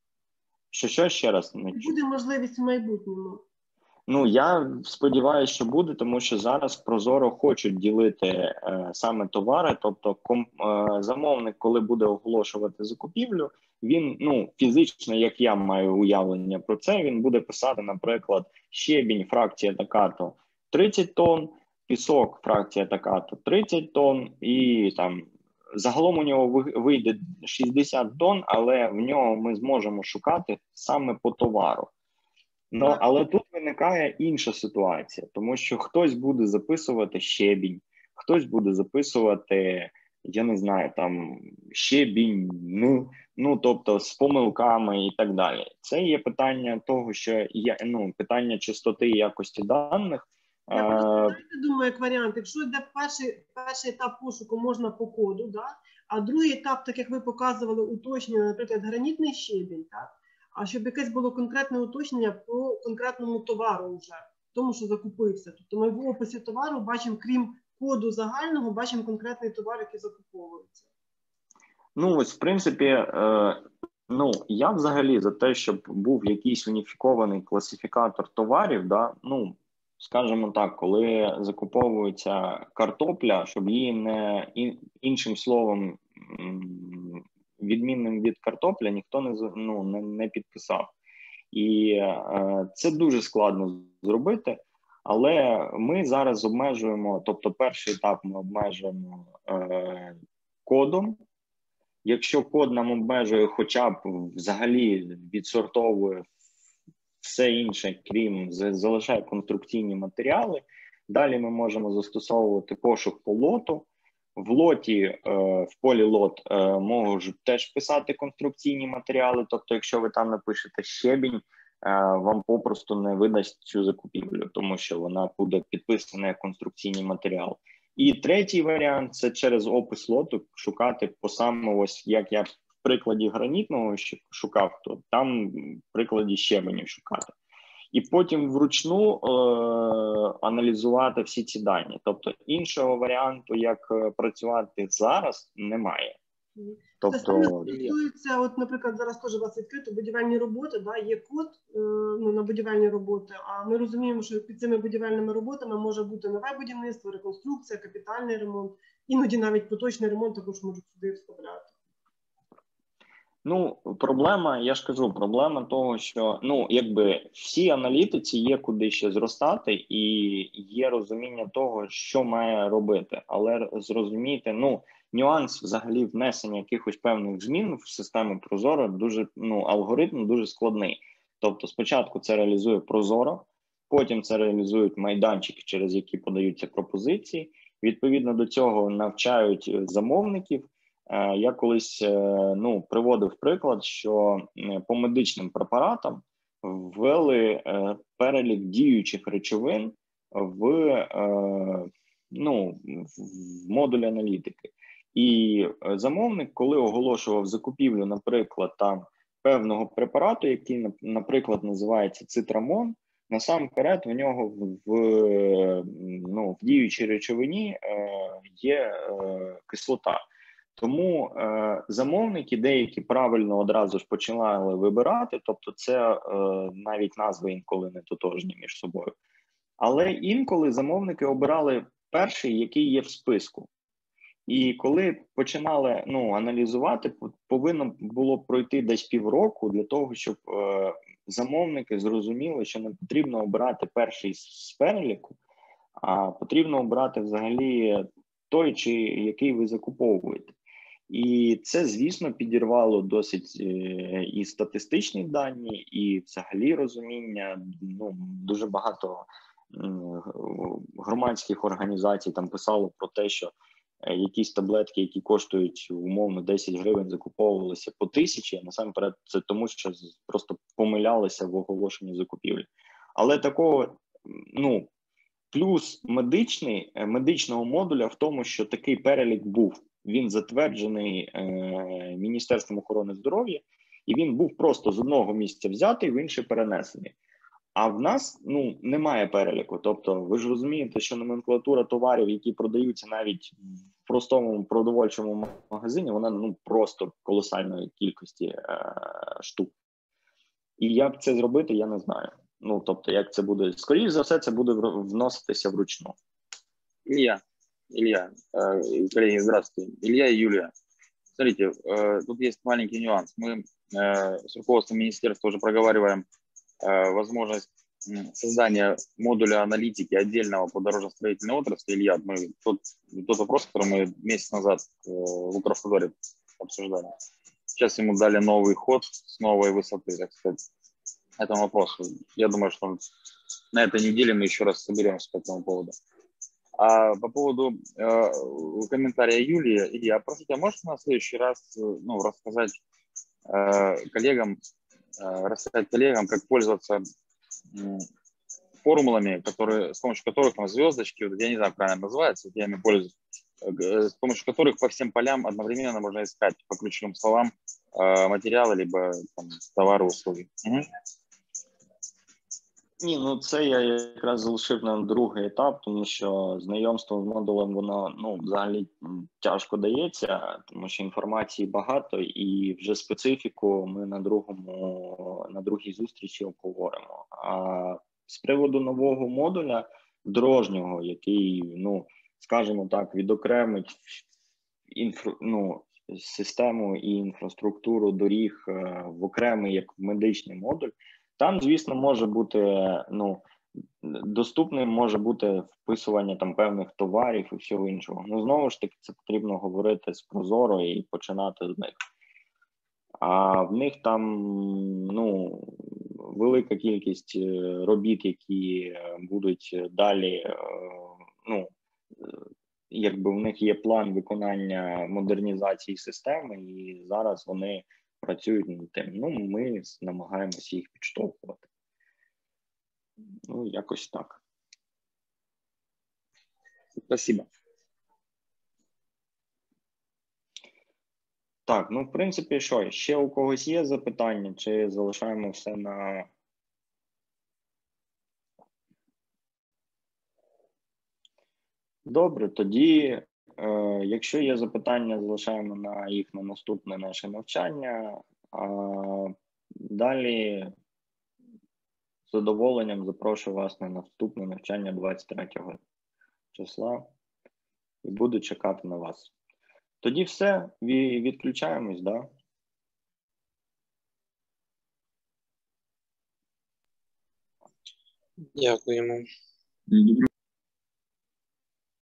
Що ще раз? Буде можливість в майбутньому? Ну, я сподіваюся, що буде, тому що зараз Прозоро хочуть ділити саме товари, тобто замовник, коли буде оголошувати закупівлю, він, фізично, як я маю уявлення про це, він буде писати, наприклад, щебінь, фракція така-то 30 тонн, пісок, фракція така-то 30 тонн, і там загалом у нього вийде 60 тонн, але в нього ми зможемо шукати саме по товару. Але тут виникає інша ситуація, тому що хтось буде записувати щебінь, хтось буде записувати, я не знаю, там щебінь, тобто з помилками і так далі. Це є питання того, що є, питання чистоти і якості даних. Я просто думаю, як варіант, якщо йде перший етап пошуку можна по коду, да? А другий етап, так як ви показували, уточнення, наприклад, гранітний щебінь, так? А щоб якесь було конкретне уточнення по конкретному товару вже, тому що закупився. Тобто ми в описі товару бачимо, крім коду загального, бачимо конкретний товар, який закуповується. Ось, в принципі, я взагалі за те, щоб був якийсь уніфікований класифікатор товарів, да, скажімо так, коли закуповується картопля, щоб її не іншим словом відмінним від картопля ніхто не підписав. І це дуже складно зробити, але ми зараз обмежуємо, тобто перший етап ми обмежуємо кодом. Якщо код нам обмежує хоча б взагалі відсортовує все інше, крім залишає конструкційні матеріали, далі ми можемо застосовувати пошук по лоту. В лоті, в полі лот можуть теж писати конструкційні матеріали, тобто якщо ви там напишете щебінь, вам попросту не видасть цю закупівлю, тому що вона буде підписана як конструкційний матеріал. І третій варіант – це через опис лоту шукати по самому, ось як я в прикладі гранітного шукав, то там в прикладі щебеню шукати. І потім вручну аналізувати всі ці дані. Тобто іншого варіанту, як працювати зараз, немає. Тобто, це саме стосується, от, наприклад, зараз теж у вас відкрито будівельні роботи, да, є код на будівельні роботи, а ми розуміємо, що під цими будівельними роботами може бути нове будівництво, реконструкція, капітальний ремонт, іноді навіть поточний ремонт також можуть сюди вставляти. Проблема, я ж кажу, проблема того, що, всі аналітиці є куди ще зростати і є розуміння того, що має робити, але зрозумійте, нюанс взагалі внесення якихось певних змін в систему Прозоро дуже, алгоритм дуже складний. Тобто спочатку це реалізує Прозоро, потім це реалізують майданчики, через які подаються пропозиції, відповідно до цього навчають замовників. Я колись приводив приклад, що по медичним препаратам ввели перелік діючих речовин в модулі аналітики. І замовник, коли оголошував закупівлю, наприклад, там певного препарату, який, наприклад, називається цитрамон, насамперед в нього в діючій речовині є кислота. Тому замовники деякі правильно одразу ж починали вибирати, тобто це навіть назви інколи не тотожні між собою. Але інколи замовники обирали перший, який є в списку. І коли починали аналізувати, повинно було пройти десь півроку для того, щоб замовники зрозуміли, що не потрібно обирати перший з переліку, а потрібно обирати взагалі той, чи який ви закуповуєте. І це, звісно, підірвало досить і статистичні дані, і взагалі розуміння. Дуже багато громадських організацій там писало про те, що якісь таблетки, які коштують умовно 10 гривень, закуповувалися по 1000, а насамперед це тому, що просто помилялися в оголошенні закупівлі. Але такого, плюс медичного модуля в тому, що такий перелік був. Він затверджений Міністерством охорони здоров'я, і він був просто з одного місця взятий, в інше перенесений. А в нас немає переліку. Тобто, ви ж розумієте, що номенклатура товарів, які продаються навіть в простому продовольчому магазині, вона просто колосальної кількості штук. І як це зробити, я не знаю. Тобто, як це буде? Скоріше за все, це буде вноситися вручну. Илья, коллеги, здравствуйте. Илья и Юлия. Смотрите, тут есть маленький нюанс. Мы с руководством министерства уже проговариваем возможность создания модуля аналитики отдельного по дорожно-строительной отрасли. Илья, тот вопрос, который мы месяц назад в Укравтодоре обсуждали. Сейчас ему дали новый ход с новой высоты, так сказать, этому вопросу. Я думаю, что на этой неделе мы еще раз соберемся по этому поводу. А по поводу комментария Юлии, Илья, простите, а можете на следующий раз рассказать коллегам, как пользоваться формулами, с помощью которых там звездочки, я не знаю, как правильно называется, я ими пользуюсь, с помощью которых по всем полям одновременно можно искать по ключевым словам материалы, либо там, товары, услуги. Угу. Ні, це я якраз залишив на другий етап, тому що знайомство з модулем, воно взагалі тяжко дається, тому що інформації багато, і вже специфіку ми на другій зустрічі обговоримо. А з приводу нового модуля дорожнього, який, скажімо так, відокремить систему і інфраструктуру доріг в окремий як медичний модуль, там, звісно, може бути, доступним може бути вписування там певних товарів і всього іншого. Знову ж таки, це потрібно говорити з Прозоро і починати з них. А в них там, велика кількість робіт, які будуть далі, якби в них є план виконання модернізації системи, і зараз вони працюють над тим. Ми намагаємося їх підштовхувати. Якось так. Спасибо. Так, в принципі, що? Ще у когось є запитання, чи залишаємо все на... Добре, тоді, якщо є запитання, залишаємо їх на наступне наше навчання. Далі з задоволенням запрошую вас на наступне навчання 23 числа і буду чекати на вас. Тоді все, відключаємось, да? Дякуємо.